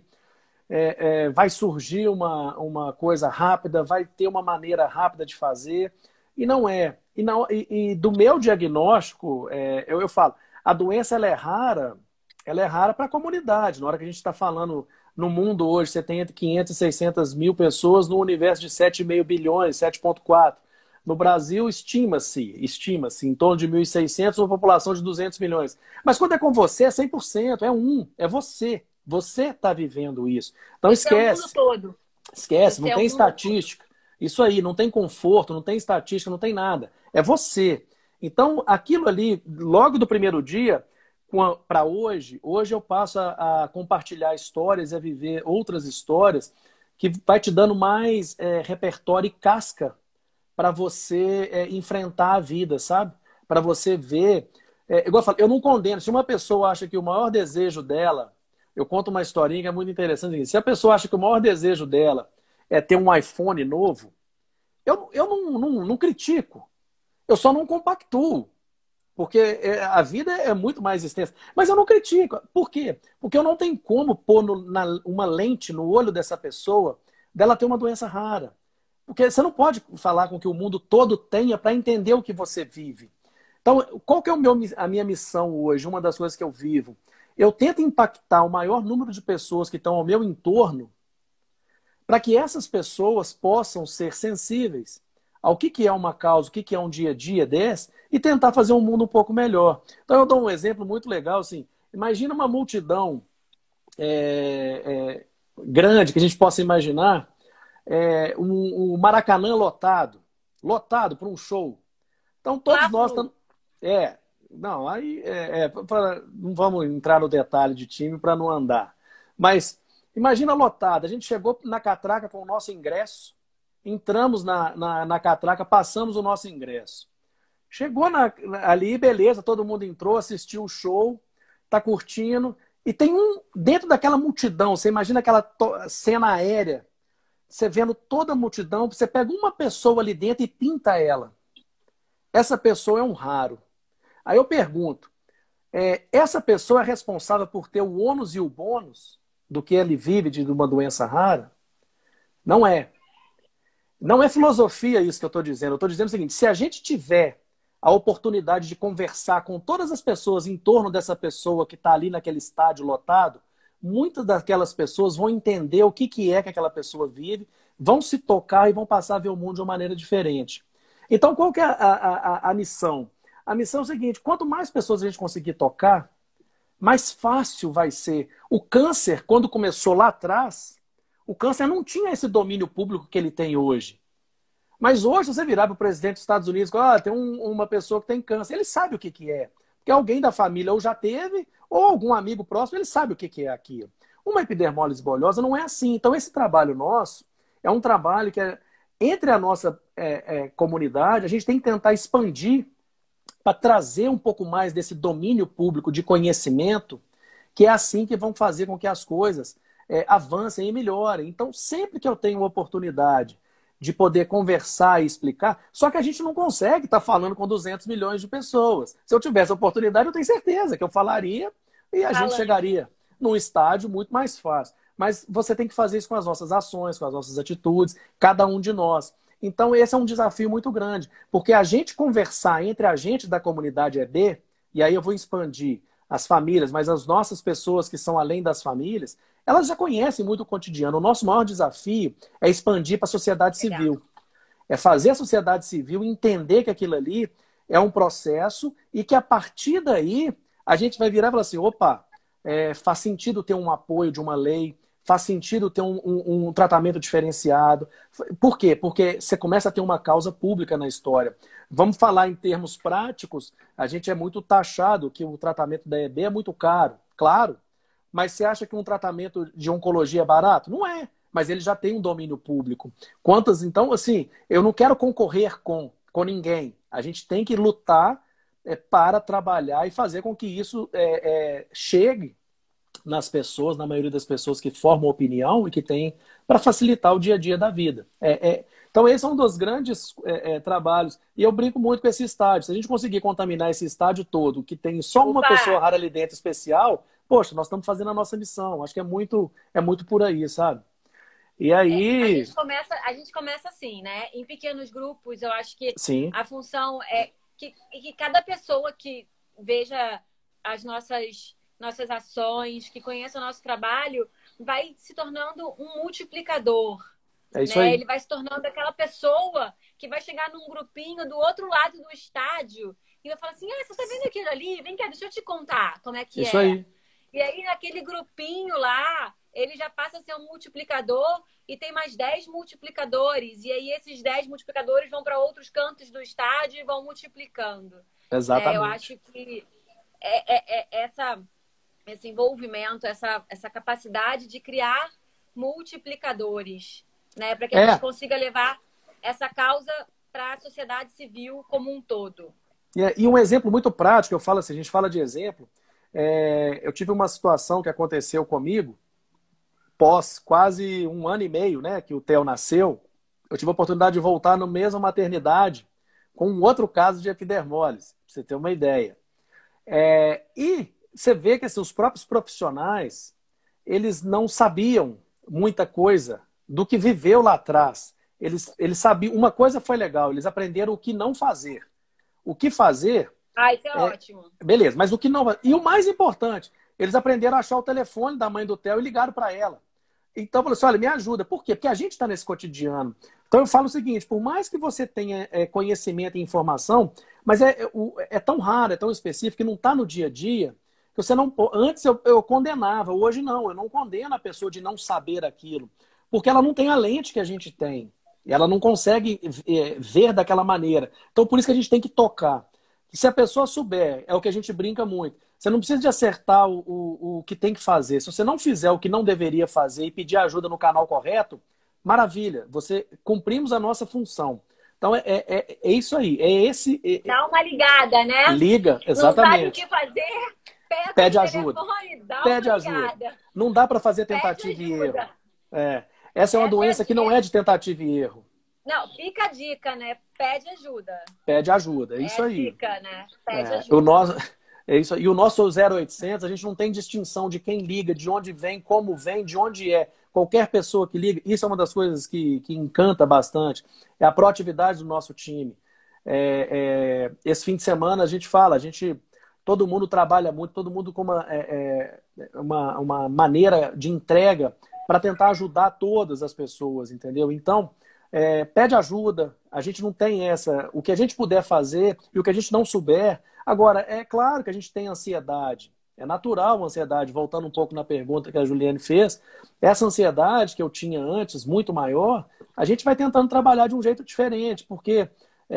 vai surgir uma coisa rápida, vai ter uma maneira rápida de fazer, e não é. E do meu diagnóstico, eu falo, a doença ela é rara para a comunidade. Na hora que a gente está falando no mundo hoje, você tem entre 500 e 600 mil pessoas no universo de 7,5 bilhões, 7,4. No Brasil, estima-se em torno de 1.600, uma população de 200 milhões. Mas quando é com você, é 100%, é você. Você está vivendo isso. Então esquece. É o mundo todo. Esquece, não tem estatística. Isso aí, não tem conforto, não tem estatística, não tem nada. É você. Então, aquilo ali, logo do primeiro dia, para hoje eu passo a compartilhar histórias e a viver outras histórias que vai te dando mais repertório e casca para você enfrentar a vida, sabe? Para você ver. Igual eu falo, eu não condeno. Se uma pessoa acha que o maior desejo dela, eu conto uma historinha que é muito interessante. Se a pessoa acha que o maior desejo dela é ter um iPhone novo, eu não critico. Eu só não compactuo. Porque a vida é muito mais extensa. Mas eu não critico. Por quê? Porque eu não tenho como pôr uma lente no olho dessa pessoa dela ter uma doença rara. Porque você não pode falar com que o mundo todo tenha para entender o que você vive. Então, qual que é a minha missão hoje? Uma das coisas que eu vivo. Eu tento impactar o maior número de pessoas que estão ao meu entorno para que essas pessoas possam ser sensíveis ao que é uma causa, o que é um dia a dia desse, e tentar fazer um mundo um pouco melhor. Então eu dou um exemplo muito legal, assim, imagina uma multidão grande que a gente possa imaginar, o Maracanã lotado, lotado para um show. Então todos nós estamos... Não, aí não vamos entrar no detalhe de time para não andar. Mas imagina lotado, a gente chegou na catraca com o nosso ingresso, entramos na catraca, passamos o nosso ingresso. Chegou ali, beleza, todo mundo entrou, assistiu o show, tá curtindo, e tem dentro daquela multidão, você imagina aquela cena aérea, você vendo toda a multidão, você pega uma pessoa ali dentro e pinta ela. Essa pessoa é um raro. Aí eu pergunto, essa pessoa é responsável por ter o ônus e o bônus do que ele vive de uma doença rara? Não é. Não é filosofia isso que eu estou dizendo. Eu estou dizendo o seguinte, se a gente tiver a oportunidade de conversar com todas as pessoas em torno dessa pessoa que está ali naquele estádio lotado, muitas daquelas pessoas vão entender o que é que aquela pessoa vive, vão se tocar e vão passar a ver o mundo de uma maneira diferente. Então, qual que é a missão? A missão é o seguinte, quanto mais pessoas a gente conseguir tocar, mais fácil vai ser. O câncer, quando começou lá atrás, o câncer não tinha esse domínio público que ele tem hoje. Mas hoje, se você virar para o presidente dos Estados Unidos, tem uma pessoa que tem câncer, ele sabe o que é. Porque alguém da família ou já teve, ou algum amigo próximo, ele sabe o que é aquilo. Uma epidermólise bolhosa não é assim. Então, esse trabalho nosso é um trabalho que entre a nossa comunidade, a gente tem que tentar expandir para trazer um pouco mais desse domínio público de conhecimento, que é assim que vão fazer com que as coisas avancem e melhorem. Então, sempre que eu tenho oportunidade de poder conversar e explicar, só que a gente não consegue estar falando com 200 milhões de pessoas. Se eu tivesse a oportunidade, eu tenho certeza que eu falaria e a gente chegaria num estádio muito mais fácil. Mas você tem que fazer isso com as nossas ações, com as nossas atitudes, cada um de nós. Então, esse é um desafio muito grande, porque a gente conversar entre a gente da comunidade EB, e aí eu vou expandir as famílias, mas as nossas pessoas que são além das famílias, elas já conhecem muito o cotidiano. O nosso maior desafio é expandir para a sociedade civil. É fazer a sociedade civil entender que aquilo ali é um processo e que a partir daí a gente vai virar e falar assim, opa, faz sentido ter um apoio de uma lei, faz sentido ter um tratamento diferenciado. Por quê? Porque você começa a ter uma causa pública na história. Vamos falar em termos práticos, a gente é muito taxado que o tratamento da EB é muito caro, claro, mas você acha que um tratamento de oncologia é barato? Não é, mas ele já tem um domínio público. Quantas, então, assim, eu não quero concorrer com ninguém. A gente tem que lutar para trabalhar e fazer com que isso chegue nas pessoas, na maioria das pessoas que formam opinião e que tem para facilitar o dia a dia da vida. Então esse é um dos grandes trabalhos. E eu brinco muito com esse estádio. Se a gente conseguir contaminar esse estádio todo, que tem só uma pessoa rara ali dentro especial, poxa, nós estamos fazendo a nossa missão. Acho que é muito por aí, sabe? E aí... a gente começa assim, né? Em pequenos grupos, eu acho que Sim. A função é que cada pessoa que veja as nossas ações, que conheça o nosso trabalho, vai se tornando um multiplicador. É isso aí. Ele vai se tornando aquela pessoa que vai chegar num grupinho do outro lado do estádio e vai falar assim, você tá vendo aquilo ali? Vem cá, deixa eu te contar como é que isso aí. E aí, naquele grupinho lá, ele já passa a ser um multiplicador e tem mais 10 multiplicadores. E aí, esses 10 multiplicadores vão para outros cantos do estádio e vão multiplicando. Exatamente. Eu acho que esse envolvimento, essa capacidade de criar multiplicadores, né? Para que a gente consiga levar essa causa para a sociedade civil como um todo. E um exemplo muito prático, eu falo assim, a gente fala de exemplo, eu tive uma situação que aconteceu comigo, pós quase 1 ano e meio, né, que o Theo nasceu, eu tive a oportunidade de voltar na mesma maternidade com um outro caso de epidermólise, pra você ter uma ideia. E você vê que assim, os próprios profissionais, eles não sabiam muita coisa do que viveu lá atrás. Eles sabiam, uma coisa foi legal, eles aprenderam o que não fazer. O que fazer... Isso é ótimo. Beleza, mas o que não... E o mais importante, eles aprenderam a achar o telefone da mãe do Theo e ligaram para ela. Então, eu falei assim, olha, me ajuda. Por quê? Porque a gente está nesse cotidiano. Então, eu falo o seguinte, por mais que você tenha conhecimento e informação, mas é tão raro, é tão específico, que não está no dia a dia, que você não... Antes eu condenava, hoje não. Eu não condeno a pessoa de não saber aquilo. Porque ela não tem a lente que a gente tem. E ela não consegue ver daquela maneira. Então, por isso que a gente tem que tocar. E se a pessoa souber, é o que a gente brinca muito. Você não precisa de acertar o que tem que fazer. Se você não fizer o que não deveria fazer e pedir ajuda no canal correto, maravilha. Você cumprimos a nossa função. Então, é isso aí. Dá uma ligada, né? Liga, exatamente. Não sabe o que fazer? Pede ajuda. Pede ajuda. Não dá para fazer tentativa e erro. Essa é uma doença que não é de tentativa e erro. Não, fica a dica, né? Pede ajuda. Pede ajuda, é isso aí. Dica, né? Pede ajuda. É isso aí. E o nosso 0800, a gente não tem distinção de quem liga, de onde vem, como vem, de onde é. Qualquer pessoa que liga, isso é uma das coisas que encanta bastante. É a proatividade do nosso time. Esse fim de semana a gente fala, todo mundo trabalha muito, todo mundo com uma maneira de entrega para tentar ajudar todas as pessoas, entendeu? Então, pede ajuda, a gente não tem o que a gente puder fazer e o que a gente não souber. Agora, é claro que a gente tem ansiedade, é natural a ansiedade, voltando um pouco na pergunta que a Juliane fez, essa ansiedade que eu tinha antes, muito maior, a gente vai tentando trabalhar de um jeito diferente, porque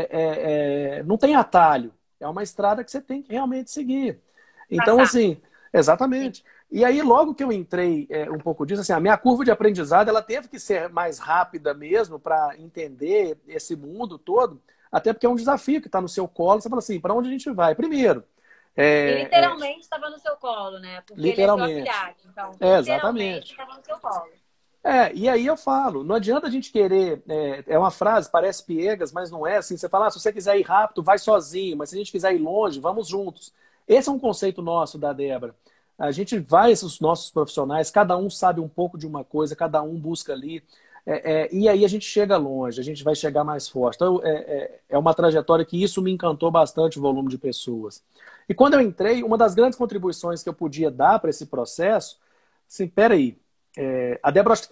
não tem atalho, é uma estrada que você tem que realmente seguir. Então, assim, exatamente. E aí, logo que eu entrei um pouco disso, assim, a minha curva de aprendizado ela teve que ser mais rápida mesmo para entender esse mundo todo, até porque é um desafio que está no seu colo. Você fala assim, para onde a gente vai? Primeiro... literalmente estava no seu colo, né? Porque literalmente. Ele é seu afilhado, então, exatamente. Estava no seu colo. E aí eu falo, não adianta a gente querer... É uma frase, parece piegas, mas não é assim. Você fala, se você quiser ir rápido, vai sozinho. Mas se a gente quiser ir longe, vamos juntos. Esse é um conceito nosso da Débora. A gente vai, esses nossos profissionais, cada um sabe um pouco de uma coisa, cada um busca ali. E aí a gente chega longe, a gente vai chegar mais forte. Então, é uma trajetória que isso me encantou bastante, o volume de pessoas. E quando eu entrei, uma das grandes contribuições que eu podia dar para esse processo, assim, peraí, a Débora acho que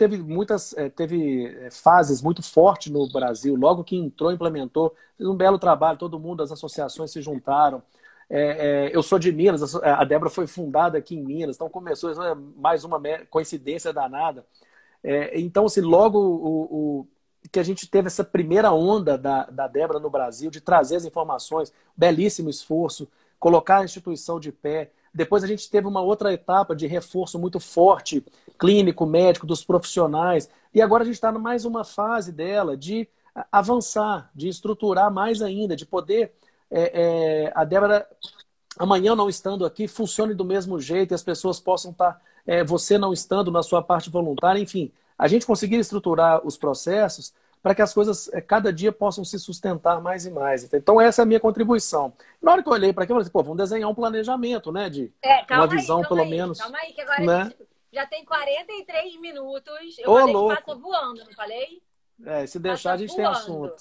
teve fases muito fortes no Brasil, logo que entrou, implementou, fez um belo trabalho, todo mundo, as associações se juntaram. Eu sou de Minas, a Débora foi fundada aqui em Minas, então começou mais uma coincidência danada. Então, assim, logo que a gente teve essa primeira onda da Débora no Brasil, de trazer as informações, belíssimo esforço, colocar a instituição de pé. Depois a gente teve uma outra etapa de reforço muito forte, clínico, médico, dos profissionais. E agora a gente está mais uma fase dela de avançar, de estruturar mais ainda, de poder... a Débora, amanhã não estando aqui, funcione do mesmo jeito e as pessoas possam estar, você não estando na sua parte voluntária, enfim, a gente conseguir estruturar os processos para que as coisas cada dia possam se sustentar mais e mais. Então essa é a minha contribuição. Na hora que eu olhei para aqui, eu falei assim, vamos desenhar um planejamento, né, de uma visão pelo menos. Calma aí, que agora né? A gente já tem 43 minutos, eu falei que passa voando, não falei? Se deixar a gente voando. tem assunto.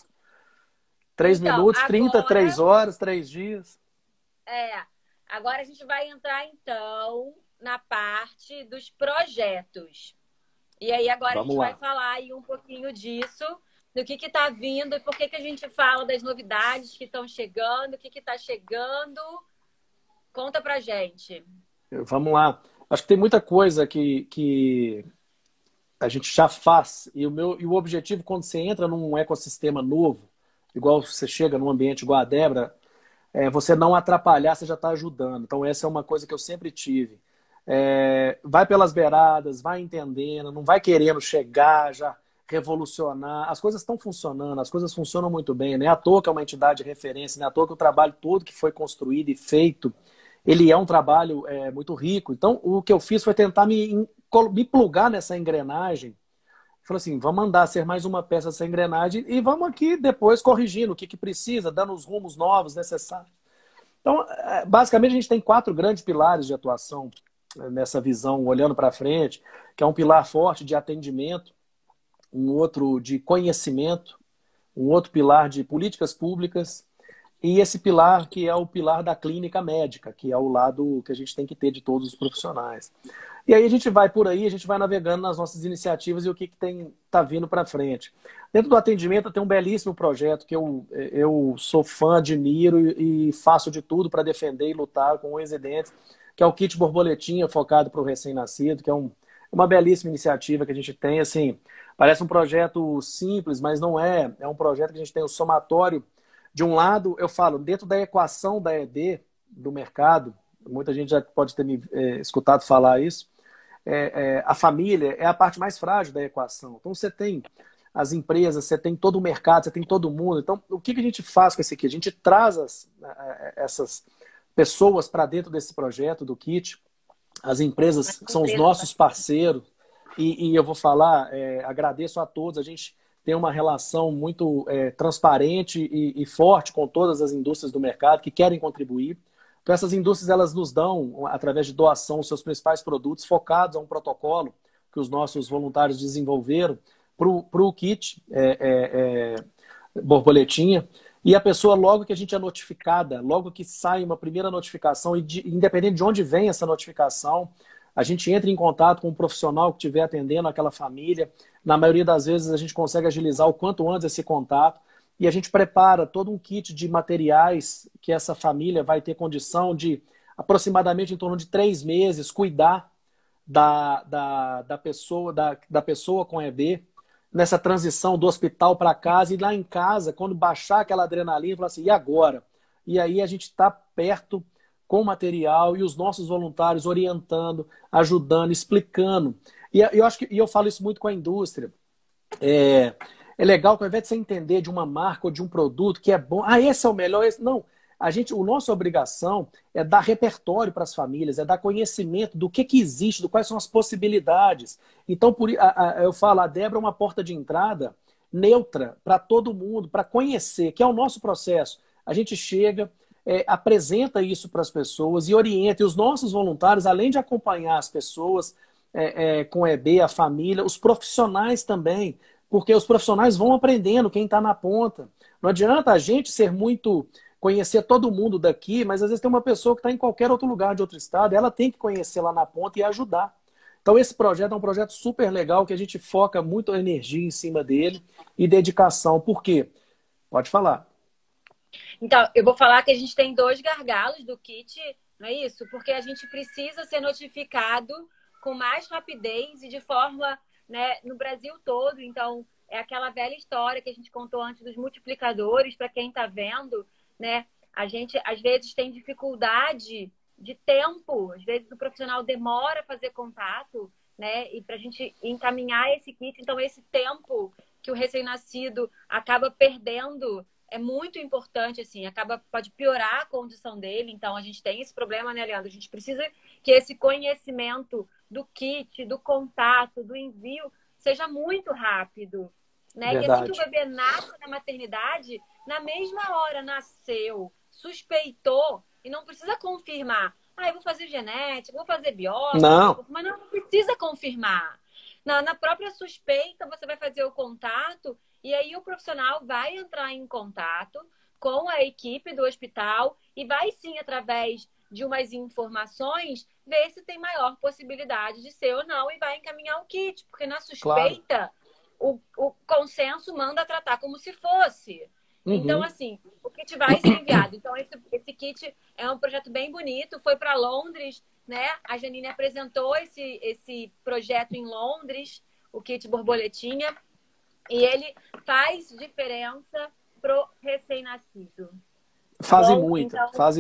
3 minutos, 30, 3 horas, 3 dias. Agora a gente vai entrar, então, na parte dos projetos. E aí agora Vamos a gente lá. vai falar aí um pouquinho disso, do que está vindo e por que a gente fala das novidades que estão chegando, o que está chegando. Conta pra gente. Vamos lá. Acho que tem muita coisa que a gente já faz. E o objetivo, quando você entra num ecossistema novo, igual você chega num ambiente igual a Débora, você não atrapalhar, você já está ajudando. Então, essa é uma coisa que eu sempre tive. Vai pelas beiradas, vai entendendo, não vai querendo chegar, já revolucionar. As coisas estão funcionando, as coisas funcionam muito bem. Não é à toa que é uma entidade de referência, não é à toa que o trabalho todo que foi construído e feito, ele é um trabalho muito rico. Então, o que eu fiz foi tentar me plugar nessa engrenagem. Falei assim, vamos mandar ser mais uma peça dessa engrenagem e vamos aqui depois corrigindo o que precisa, dando os rumos novos necessários. Então, basicamente, a gente tem 4 grandes pilares de atuação nessa visão, olhando para frente, que é um pilar forte de atendimento, um outro de conhecimento, um outro pilar de políticas públicas e esse pilar que é o pilar da clínica médica, que é o lado que a gente tem que ter de todos os profissionais. E aí a gente vai por aí, a gente vai navegando nas nossas iniciativas e o que está vindo para frente. Dentro do atendimento tem um belíssimo projeto que eu sou fã, admiro e faço de tudo para defender e lutar com o residente, que é o kit borboletinha focado para o recém-nascido, que é uma belíssima iniciativa que a gente tem. Assim, parece um projeto simples, mas não é. É um projeto que a gente tem o somatório. De um lado, eu falo, dentro da equação da ED, do mercado, muita gente já pode ter me escutado falar isso, a família é a parte mais frágil da equação. Então, você tem as empresas, você tem todo o mercado, você tem todo mundo. Então, o que a gente faz com esse kit? A gente traz essas pessoas para dentro desse projeto do kit, as empresas que são os nossos parceiros, e eu vou falar, agradeço a todos, a gente tem uma relação muito transparente e forte com todas as indústrias do mercado que querem contribuir. Então, essas indústrias, elas nos dão, através de doação, os seus principais produtos focados a um protocolo que os nossos voluntários desenvolveram para o kit borboletinha. E a pessoa, logo que a gente é notificada, logo que sai uma primeira notificação, independente de onde vem essa notificação, a gente entra em contato com um profissional que estiver atendendo aquela família. Na maioria das vezes, a gente consegue agilizar o quanto antes esse contato. E a gente prepara todo um kit de materiais que essa família vai ter condição de, aproximadamente em torno de 3 meses, cuidar da pessoa com EB, nessa transição do hospital para casa, e lá em casa, quando baixar aquela adrenalina, falar assim, e agora? E aí a gente está perto com o material e os nossos voluntários orientando, ajudando, explicando. E eu acho que eu falo isso muito com a indústria. É legal que ao invés de você entender de uma marca ou de um produto que é bom, esse é o melhor, esse não. A nossa obrigação é dar repertório para as famílias, é dar conhecimento do que existe, do quais são as possibilidades. Então, eu falo, a Débora é uma porta de entrada neutra para todo mundo, para conhecer, que é o nosso processo. A gente chega, apresenta isso para as pessoas e orienta. E os nossos voluntários, além de acompanhar as pessoas com EB, a família, os profissionais também, porque os profissionais vão aprendendo quem está na ponta. Não adianta a gente conhecer todo mundo daqui, mas às vezes tem uma pessoa que está em qualquer outro lugar de outro estado, ela tem que conhecer lá na ponta e ajudar. Então esse projeto é um projeto super legal, que a gente foca muito energia em cima dele e dedicação. Por quê? Pode falar. Então, eu vou falar que a gente tem 2 gargalos do kit, não é isso? Porque a gente precisa ser notificado com mais rapidez e de forma, né, no Brasil todo. Então, é aquela velha história que a gente contou antes dos multiplicadores, para quem está vendo, né? A gente, às vezes, tem dificuldade de tempo. Às vezes, o profissional demora a fazer contato, né? E para a gente encaminhar esse kit. Então, esse tempo que o recém-nascido acaba perdendo é muito importante, assim. Pode piorar a condição dele. Então, a gente tem esse problema, né, Leandro? A gente precisa que esse conhecimento do kit, do contato, do envio, seja muito rápido, né? Que assim que o bebê nasce na maternidade, na mesma hora nasceu, suspeitou, e não precisa confirmar. Eu vou fazer genética, vou fazer biópsia, mas não precisa confirmar. Na própria suspeita, você vai fazer o contato, e aí o profissional vai entrar em contato com a equipe do hospital e vai sim, através de umas informações, ver se tem maior possibilidade de ser ou não e vai encaminhar o kit. Porque na suspeita, claro, o consenso manda tratar como se fosse. Então, assim, o kit vai ser enviado. Então, esse kit é um projeto bem bonito. Foi para Londres, né? A Janine apresentou esse projeto em Londres, o kit borboletinha. E ele faz diferença pro recém-nascido. Fazem muito.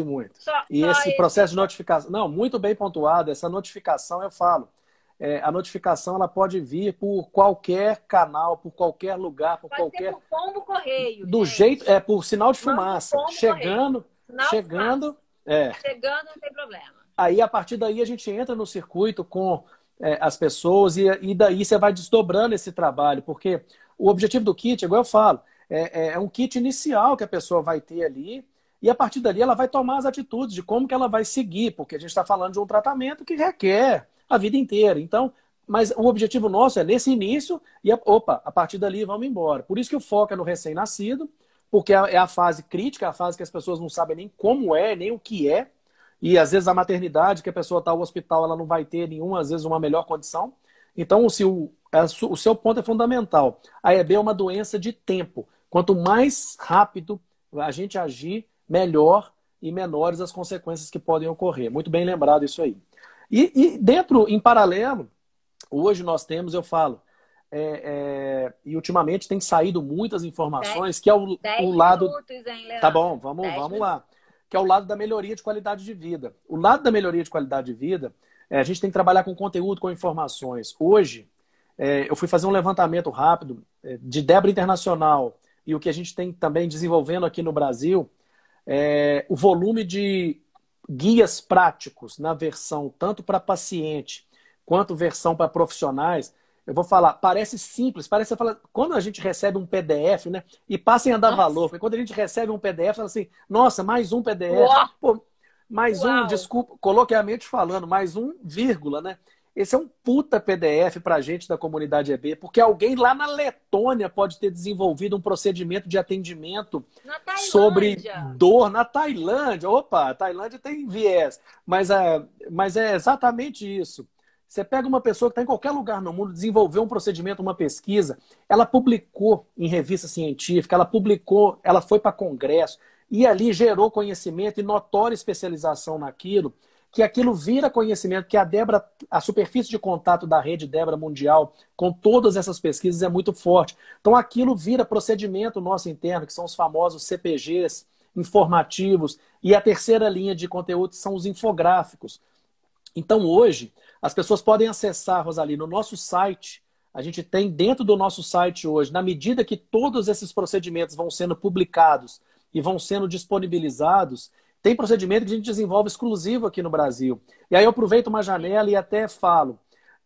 E esse processo de notificação... Não, muito bem pontuado. Essa notificação, eu falo, a notificação ela pode vir por qualquer canal, por qualquer lugar, por pode ser por pombo correio. Do jeito, por sinal de fumaça. Chegando, Chegando, não tem problema. Aí, a partir daí, a gente entra no circuito com as pessoas e daí você vai desdobrando esse trabalho, porque o objetivo do kit, igual eu falo, é um kit inicial que a pessoa vai ter ali. E a partir dali ela vai tomar as atitudes de como que ela vai seguir, porque a gente está falando de um tratamento que requer a vida inteira. Então, mas o objetivo nosso é nesse início e, a partir dali vamos embora. Por isso que o foco é no recém-nascido, porque é a fase crítica, a fase que as pessoas não sabem nem como nem o que é. E às vezes a maternidade, que a pessoa está no hospital, ela não vai ter às vezes, uma melhor condição. Então, se o seu ponto é fundamental. A EB é uma doença de tempo. Quanto mais rápido a gente agir, melhor e menores as consequências que podem ocorrer. Muito bem lembrado isso aí. E dentro, em paralelo, hoje nós temos, eu falo, e ultimamente tem saído muitas informações que é o lado... minutos, hein, Leandro? Tá bom, vamos lá. Que é o lado da melhoria de qualidade de vida. O lado da melhoria de qualidade de vida, a gente tem que trabalhar com conteúdo, com informações. Hoje, eu fui fazer um levantamento rápido de Débra Internacional e o que a gente tem também desenvolvendo aqui no Brasil, o volume de guias práticos na versão tanto para paciente quanto versão para profissionais. Eu vou falar, parece simples, parece você fala, quando a gente recebe um PDF, né? E passem a dar valor, porque quando a gente recebe um PDF, fala assim, nossa, mais um PDF, pô, mais um, desculpa, coloquialmente falando, mais um, vírgula, né? Esse é um puta PDF pra gente da comunidade EB, porque alguém lá na Letônia pode ter desenvolvido um procedimento de atendimento sobre dor na Tailândia. Opa, a Tailândia tem viés, mas é exatamente isso. Você pega uma pessoa que está em qualquer lugar no mundo, desenvolveu um procedimento, uma pesquisa, ela publicou em revista científica, ela foi para congresso, e ali gerou conhecimento e notória especialização naquilo, que aquilo vira conhecimento, que a superfície de contato da rede Débra Mundial com todas essas pesquisas é muito forte. Então aquilo vira procedimento nosso interno, que são os famosos CPGs informativos, e a terceira linha de conteúdo são os infográficos. Então hoje, as pessoas podem acessar, Rosali, no nosso site. A gente tem dentro do nosso site hoje, na medida que todos esses procedimentos vão sendo publicados e vão sendo disponibilizados, tem procedimento que a gente desenvolve exclusivo aqui no Brasil. E aí eu aproveito uma janela e até falo.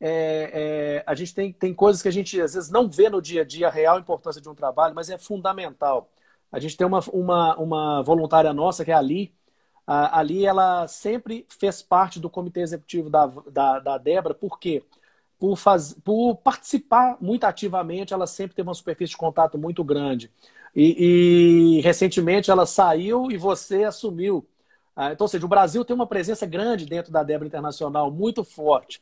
A gente tem coisas que a gente às vezes não vê no dia a dia a real importância de um trabalho, mas é fundamental. A gente tem uma voluntária nossa, que é a Ali. Ali ela sempre fez parte do comitê executivo da Débra, por quê? Por participar muito ativamente, ela sempre teve uma superfície de contato muito grande. E recentemente ela saiu e você assumiu. Então, ou seja, o Brasil tem uma presença grande dentro da Débra Internacional, muito forte.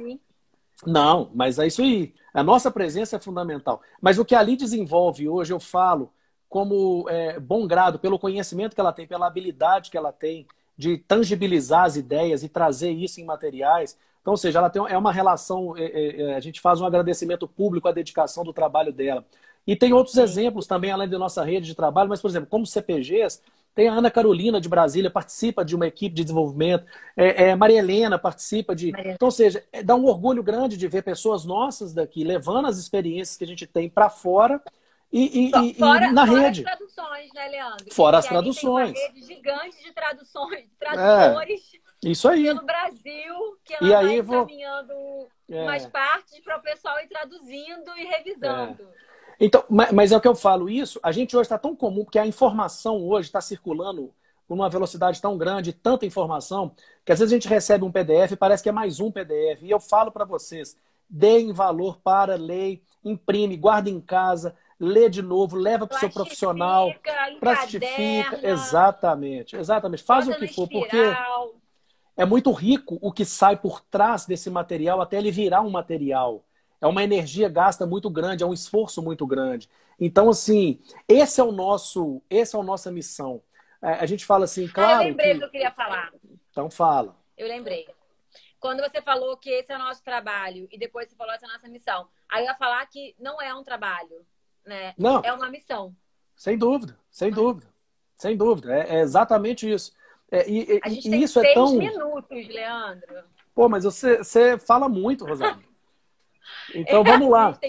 Não, mas é isso aí. A nossa presença é fundamental. Mas o que ali desenvolve hoje, eu falo, como bom grado, pelo conhecimento que ela tem, pela habilidade que ela tem de tangibilizar as ideias e trazer isso em materiais. Então, ou seja, ela é uma relação, a gente faz um agradecimento público à dedicação do trabalho dela. E tem outros exemplos também, além da nossa rede de trabalho, mas, por exemplo, como CPGs, tem a Ana Carolina de Brasília, participa de uma equipe de desenvolvimento, Maria Helena participa de... Então, ou seja, dá um orgulho grande de ver pessoas nossas daqui levando as experiências que a gente tem para fora e na rede. Fora as traduções, né, Leandro? Fora as traduções. Tem uma rede gigante de traduções, de tradutores isso aí. pelo Brasil, que ela vai encaminhando umas partes para o pessoal ir traduzindo e revisando. Então, mas é o que eu falo, isso, a gente hoje está tão comum, porque a informação hoje está circulando com uma velocidade tão grande, tanta informação, que às vezes a gente recebe um PDF e parece que é mais um PDF. E eu falo para vocês, deem valor para, lei, imprime, guarda em casa, lê de novo, leva para o seu profissional, plastifica, exatamente, faz o que for, porque é muito rico o que sai por trás desse material até ele virar um material. É uma energia gasta muito grande, é um esforço muito grande. Então, assim, essa é a nossa missão. A gente fala assim, claro... eu lembrei do que eu queria falar. Então fala. Eu lembrei. Quando você falou que esse é o nosso trabalho e depois você falou essa é a nossa missão. Aí eu ia falar que não é um trabalho, né? Não. É uma missão. Sem dúvida, sem dúvida. Sem dúvida. É exatamente isso. A gente tem isso 6 minutos, Leandro. Pô, mas você fala muito, Rosana. Então vamos lá.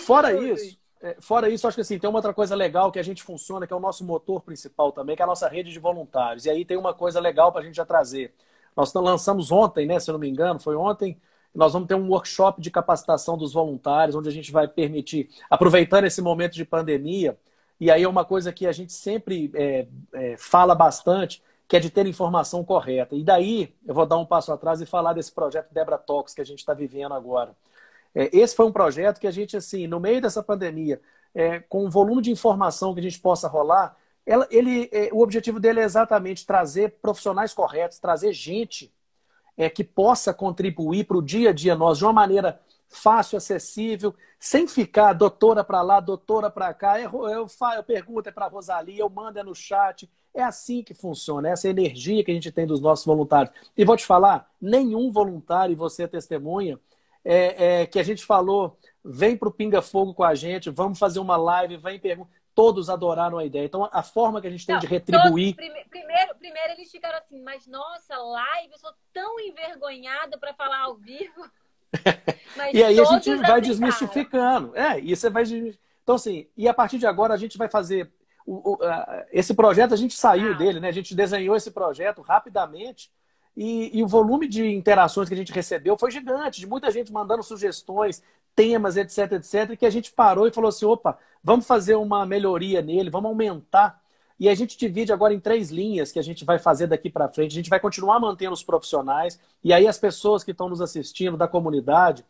Fora isso, acho que assim, tem uma outra coisa legal que a gente funciona, que é o nosso motor principal também, que é a nossa rede de voluntários. E aí tem uma coisa legal para a gente já trazer. Nós lançamos ontem, né, se eu não me engano, foi ontem, nós vamos ter um workshop de capacitação dos voluntários, onde a gente vai permitir, aproveitando esse momento de pandemia, e aí é uma coisa que a gente sempre fala bastante, que é de ter informação correta. E daí eu vou dar um passo atrás e falar desse projeto Débra Talks que a gente está vivendo agora. Esse foi um projeto que a gente, assim, no meio dessa pandemia, com o volume de informação que a gente possa rolar, o objetivo dele é exatamente trazer profissionais corretos, trazer gente que possa contribuir para o dia a dia nosso de uma maneira fácil, acessível, sem ficar doutora para lá, doutora para cá. Eu pergunto para a Rosali, eu mando no chat, É assim que funciona, essa energia que a gente tem dos nossos voluntários. E vou te falar, nenhum voluntário, e você é testemunha, que a gente falou, vem para o Pinga Fogo com a gente, vamos fazer uma live, vem perguntar. Todos adoraram a ideia. Então, a forma que a gente tem de retribuir... Primeiro eles ficaram assim, mas nossa, live, eu sou tão envergonhada para falar ao vivo. Mas e aí a gente vai aceitaram. desmistificando. E você vai... Então, assim, e a partir de agora a gente vai fazer... esse projeto, a gente saiu dele, né? A gente desenhou esse projeto rapidamente e o volume de interações que a gente recebeu foi gigante, de muita gente mandando sugestões, temas, etc, etc, que a gente parou e falou assim, opa, vamos fazer uma melhoria nele, vamos aumentar. E a gente divide agora em 3 linhas que a gente vai fazer daqui para frente. A gente vai continuar mantendo os profissionais e aí as pessoas que estão nos assistindo da comunidade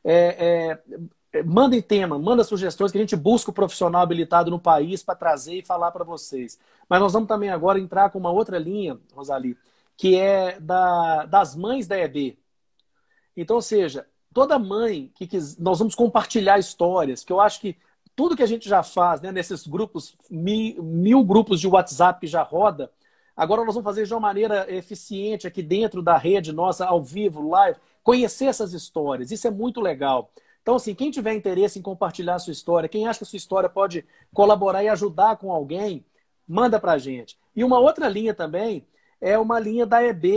mandem tema, manda sugestões que a gente busca o profissional habilitado no país para trazer e falar para vocês. Mas nós vamos também agora entrar com uma outra linha, Rosali, que é das mães da EB. Então, ou seja, toda mãe nós vamos compartilhar histórias, que eu acho que tudo que a gente já faz, né, nesses grupos, 1000 grupos de WhatsApp que já roda, agora nós vamos fazer de uma maneira eficiente aqui dentro da rede nossa, ao vivo, live, conhecer essas histórias. Isso é muito legal. Então, assim, quem tiver interesse em compartilhar a sua história, quem acha que a sua história pode colaborar e ajudar com alguém, manda pra gente. E uma outra linha também é uma linha da EB,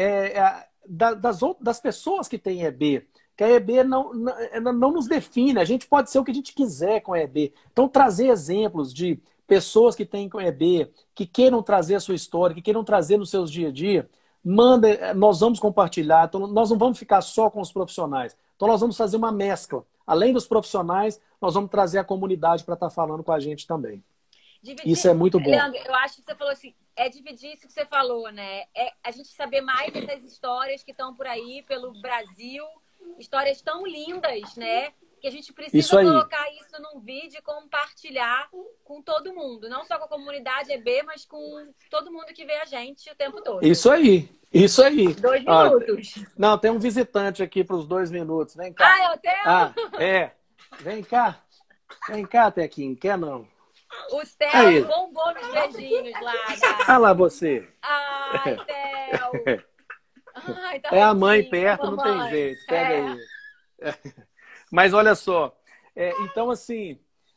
das pessoas que têm EB. Que a EB não nos define, a gente pode ser o que a gente quiser com a EB. Então, trazer exemplos de pessoas que têm com EB, que queiram trazer a sua história, que queiram trazer nos seus dia a dia, manda, nós vamos compartilhar. Então, nós não vamos ficar só com os profissionais. Então, nós vamos fazer uma mescla. Além dos profissionais, nós vamos trazer a comunidade para estar falando com a gente também. Isso é muito bom. Leandro, eu acho que você falou assim, dividir isso que você falou, né? A gente saber mais dessas histórias que estão por aí, pelo Brasil, histórias tão lindas, né? Que a gente precisa colocar isso num vídeo e compartilhar com todo mundo. Não só com a comunidade EB, mas com todo mundo que vê a gente o tempo todo. Isso aí. 2 minutos. Não, tem um visitante aqui para os 2 minutos. Vem cá. É o Theo? Vem cá. Vem cá, Tequinho. Quer não? O Theo bombou nos beijinhos lá. Olha lá você. Ai, Theo. Ai, tá a mãe perto, não tem jeito. Pega aí. Mas olha só. Então, assim,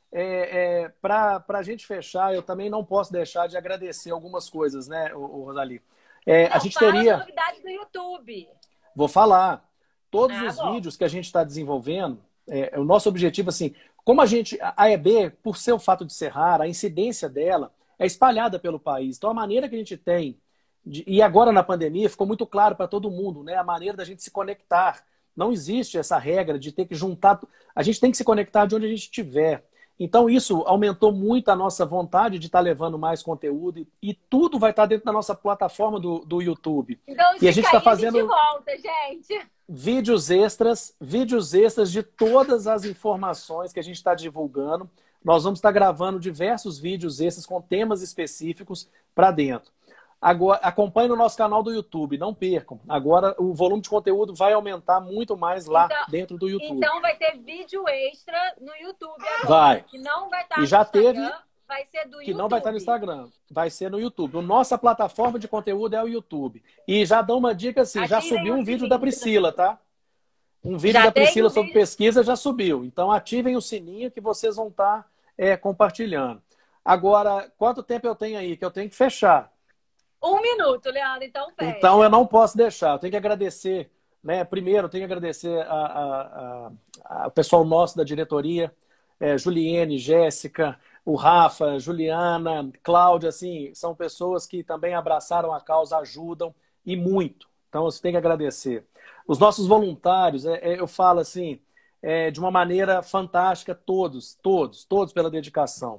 para a gente fechar, eu também não posso deixar de agradecer algumas coisas, né, Rosali? A gente teria... novidade do YouTube. Vou falar. Todos os vídeos que a gente está desenvolvendo, o nosso objetivo, assim, como a EB, por ser o fato de ser rara, a incidência dela é espalhada pelo país. Então, a maneira que a gente tem, e agora na pandemia ficou muito claro para todo mundo, né, a maneira da gente se conectar. Não existe essa regra de ter que juntar. A gente tem que se conectar de onde a gente estiver. Então, isso aumentou muito a nossa vontade de estar levando mais conteúdo e tudo vai estar dentro da nossa plataforma do YouTube. Então, e a gente está fazendo de volta, gente. vídeos extras de todas as informações que a gente está divulgando. Nós vamos estar gravando diversos vídeos extras com temas específicos para dentro. Agora, acompanhe no nosso canal do YouTube, não percam. Agora o volume de conteúdo vai aumentar muito mais lá dentro do YouTube. Então vai ter vídeo extra no YouTube agora. Vai. Que não vai estar no Instagram, vai ser do YouTube. Que não vai estar no Instagram, vai ser no YouTube. A nossa plataforma de conteúdo é o YouTube. E já dá uma dica assim, já subiu um vídeo da Priscila, tá? Um vídeo da Priscila sobre pesquisa já subiu. Então ativem o sininho que vocês vão estar compartilhando. Agora, quanto tempo eu tenho aí? Que eu tenho que fechar. 1 minuto, Leandro, então fecha. Então eu não posso deixar, eu tenho que agradecer, né? Primeiro, eu tenho que agradecer ao pessoal nosso da diretoria, Juliene, Jéssica, o Rafa, Juliana, Cláudia, assim, são pessoas que também abraçaram a causa, ajudam e muito. Então você tem que agradecer. Os nossos voluntários, eu falo assim, de uma maneira fantástica, todos pela dedicação.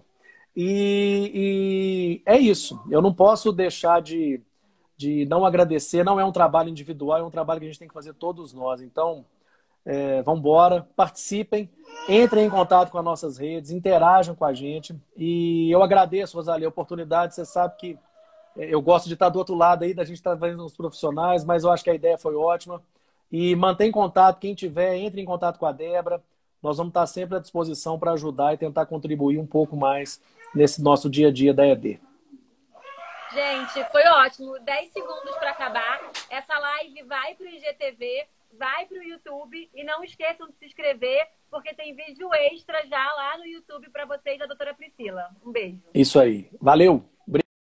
E é isso. Eu não posso deixar de não agradecer. Não é um trabalho individual, é um trabalho que a gente tem que fazer todos nós. Então, vamos embora, participem, entrem em contato com as nossas redes, interajam com a gente. E eu agradeço, Rosali, a oportunidade. Você sabe que eu gosto de estar do outro lado aí, da gente estar fazendo os profissionais, mas eu acho que a ideia foi ótima. E mantém contato, quem tiver, entre em contato com a Débora. Nós vamos estar sempre à disposição para ajudar e tentar contribuir um pouco mais nesse nosso dia a dia da EB. Gente, foi ótimo. 10 segundos para acabar. Essa live vai para o IGTV, vai para o YouTube. E não esqueçam de se inscrever, porque tem vídeo extra já lá no YouTube para vocês da doutora Priscila. Um beijo. Isso aí. Valeu!